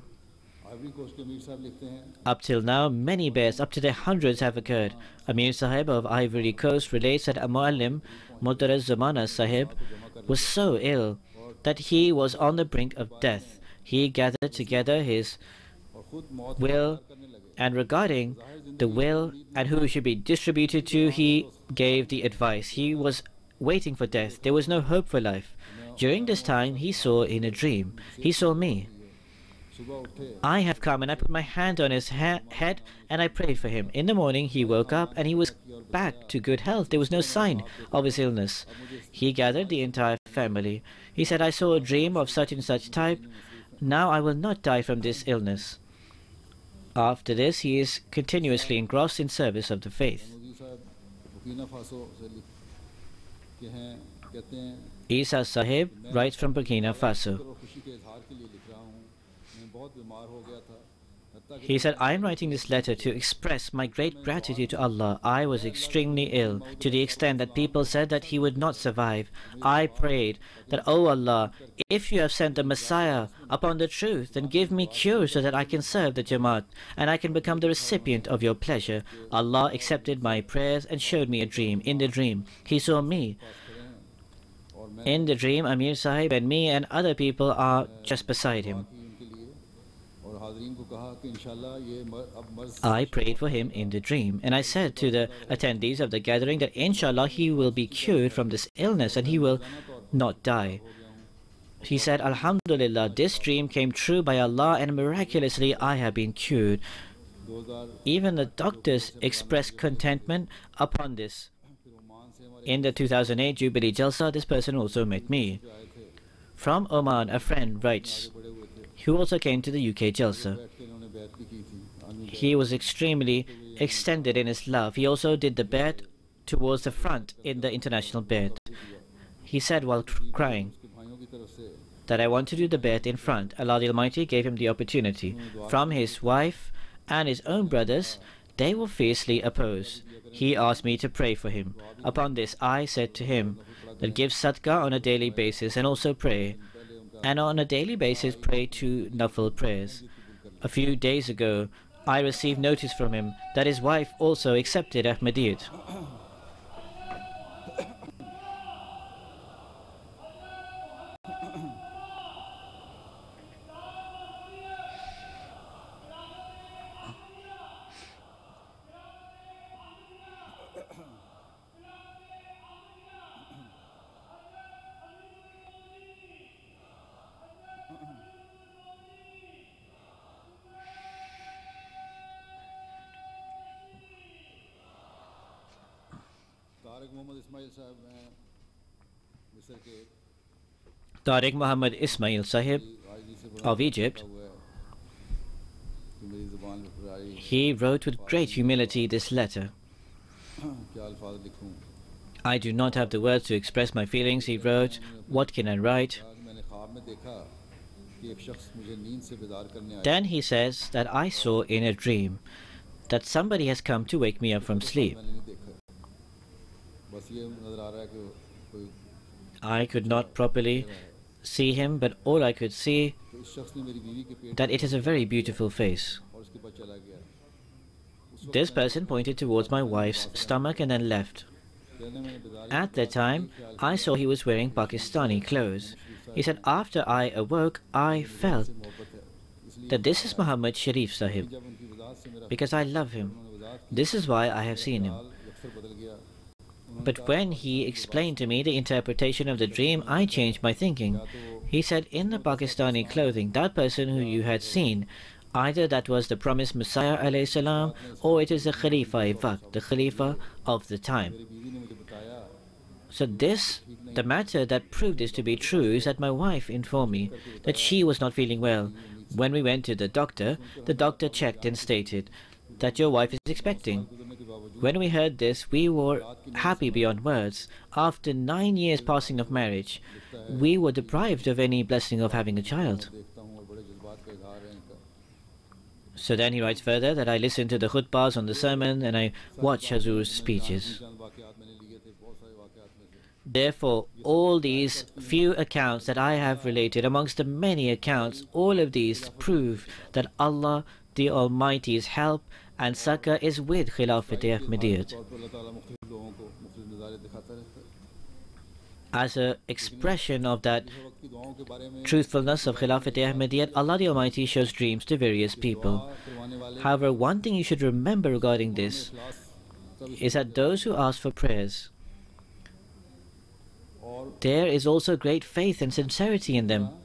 [SPEAKER 3] Up till now, many bears, up to the hundreds, have occurred. Amir Sahib of Ivory Coast relates that a Muallim, Mu'taraz Zamana Sahib, was so ill that he was on the brink of death. He gathered together his will, and regarding the will and who should be distributed to, he gave the advice. He was waiting for death. There was no hope for life. During this time, he saw in a dream. He saw me. I have come and I put my hand on his head and I prayed for him. In the morning, he woke up and he was back to good health. There was no sign of his illness. He gathered the entire family. He said, I saw a dream of such and such type. Now I will not die from this illness. After this, he is continuously engrossed in service of the faith. Isa Sahib writes from Burkina Faso. He said, I am writing this letter to express my great gratitude to Allah. I was extremely ill, to the extent that people said that he would not survive. I prayed that, O Allah, if you have sent the Messiah upon the truth, then give me cure so that I can serve the Jamaat and I can become the recipient of your pleasure. Allah accepted my prayers and showed me a dream. In the dream, he saw me. In the dream, Amir Sahib and me and other people are just beside him. I prayed for him in the dream, and I said to the attendees of the gathering that inshallah he will be cured from this illness and he will not die. He said, Alhamdulillah, this dream came true by Allah and miraculously I have been cured. Even the doctors expressed contentment upon this. In the 2008 Jubilee Jalsa, this person also met me. From Oman, a friend writes, who also came to the UK Jalsa. He was extremely extended in his love. He also did the bed towards the front in the international bed. He said while crying that I want to do the bed in front. Allah the Almighty gave him the opportunity. From his wife and his own brothers, they were fiercely opposed. He asked me to pray for him. Upon this, I said to him that give sadaqah on a daily basis and also pray. And on a daily basis, pray 2 Nafil prayers. A few days ago, I received notice from him that his wife also accepted Ahmadiyyat. Tariq Muhammad Ismail Sahib of Egypt, he wrote with great humility this letter. I do not have the words to express my feelings, he wrote. What can I write? Then he says that I saw in a dream that somebody has come to wake me up from sleep. I could not properly see him, but all I could see that it is a very beautiful face. This person pointed towards my wife's stomach and then left. At that time, I saw he was wearing Pakistani clothes. He said, after I awoke, I felt that this is Muhammad Sharif Sahib, because I love him. This is why I have seen him. But when he explained to me the interpretation of the dream, I changed my thinking. He said, in the Pakistani clothing, that person who you had seen, either that was the promised Messiah alayhi salam, or it is the Khalifa-e-Waqt, the Khalifa of the time. So the matter that proved this to be true is that my wife informed me that she was not feeling well. When we went to the doctor checked and stated that your wife is expecting. When we heard this, we were happy beyond words. After 9 years passing of marriage, we were deprived of any blessing of having a child. So then he writes further that I listen to the khutbahs on the sermon and I watch Hazur's speeches. Therefore, all these few accounts that I have related, amongst the many accounts, all of these prove that Allah the Almighty's help and succor is with Khilafat-e Ahmadiyyat. As an expression of that truthfulness of Khilafat-e Ahmadiyyat, Allah the Almighty shows dreams to various people. However, one thing you should remember regarding this is that those who ask for prayers, there is also great faith and sincerity in them.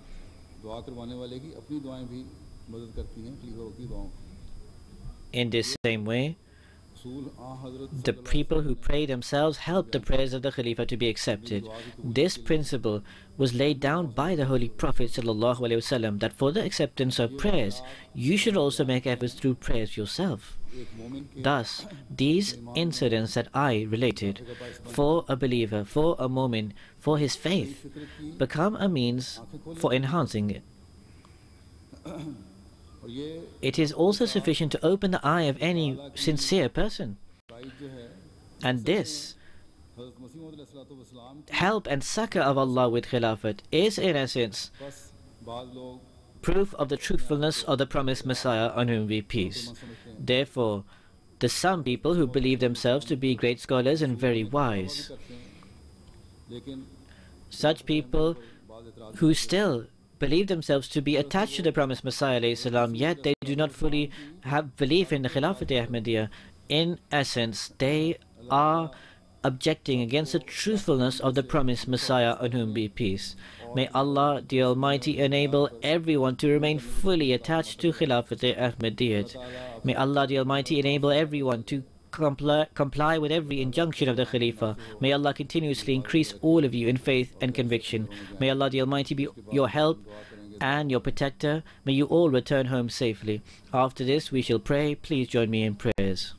[SPEAKER 3] In this same way, the people who pray themselves help the prayers of the Khalifa to be accepted. This principle was laid down by the Holy Prophet ﷺ, that for the acceptance of prayers, you should also make efforts through prayers yourself. Thus, these incidents that I related for a believer, for a mu'min, for his faith, become a means for enhancing it. It is also sufficient to open the eye of any sincere person. And this help and succor of Allah with Khilafat is in essence proof of the truthfulness of the promised Messiah on whom be peace. Therefore, the some people who believe themselves to be great scholars and very wise, such people who still believe themselves to be attached to the promised Messiah alayhi salam, yet they do not fully have belief in the Khilafat-e Ahmadiyya. In essence, they are objecting against the truthfulness of the promised Messiah on whom be peace. May Allah the Almighty enable everyone to remain fully attached to Khilafat-e Ahmadiyyat. May Allah the Almighty enable everyone to comply with every injunction of the Khalifa. May Allah continuously increase all of you in faith and conviction. May Allah the Almighty be your help and your protector. May you all return home safely. After this we shall pray. Please join me in prayers.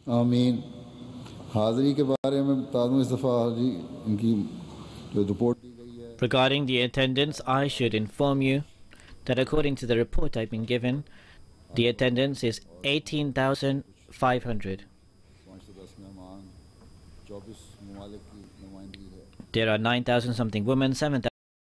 [SPEAKER 1] आमीन। हाज़री के बारे में बता दूँ, इस दफ़ा जी इनकी जो रिपोर्ट दी गई है।
[SPEAKER 3] Regarding the attendance, I should inform you that according to the report I've been given, the attendance is 18,500.
[SPEAKER 1] 510 मेहमान, 24 ममालिक की नुमाइंदगी है।
[SPEAKER 3] There are 9,000 something women, 7,000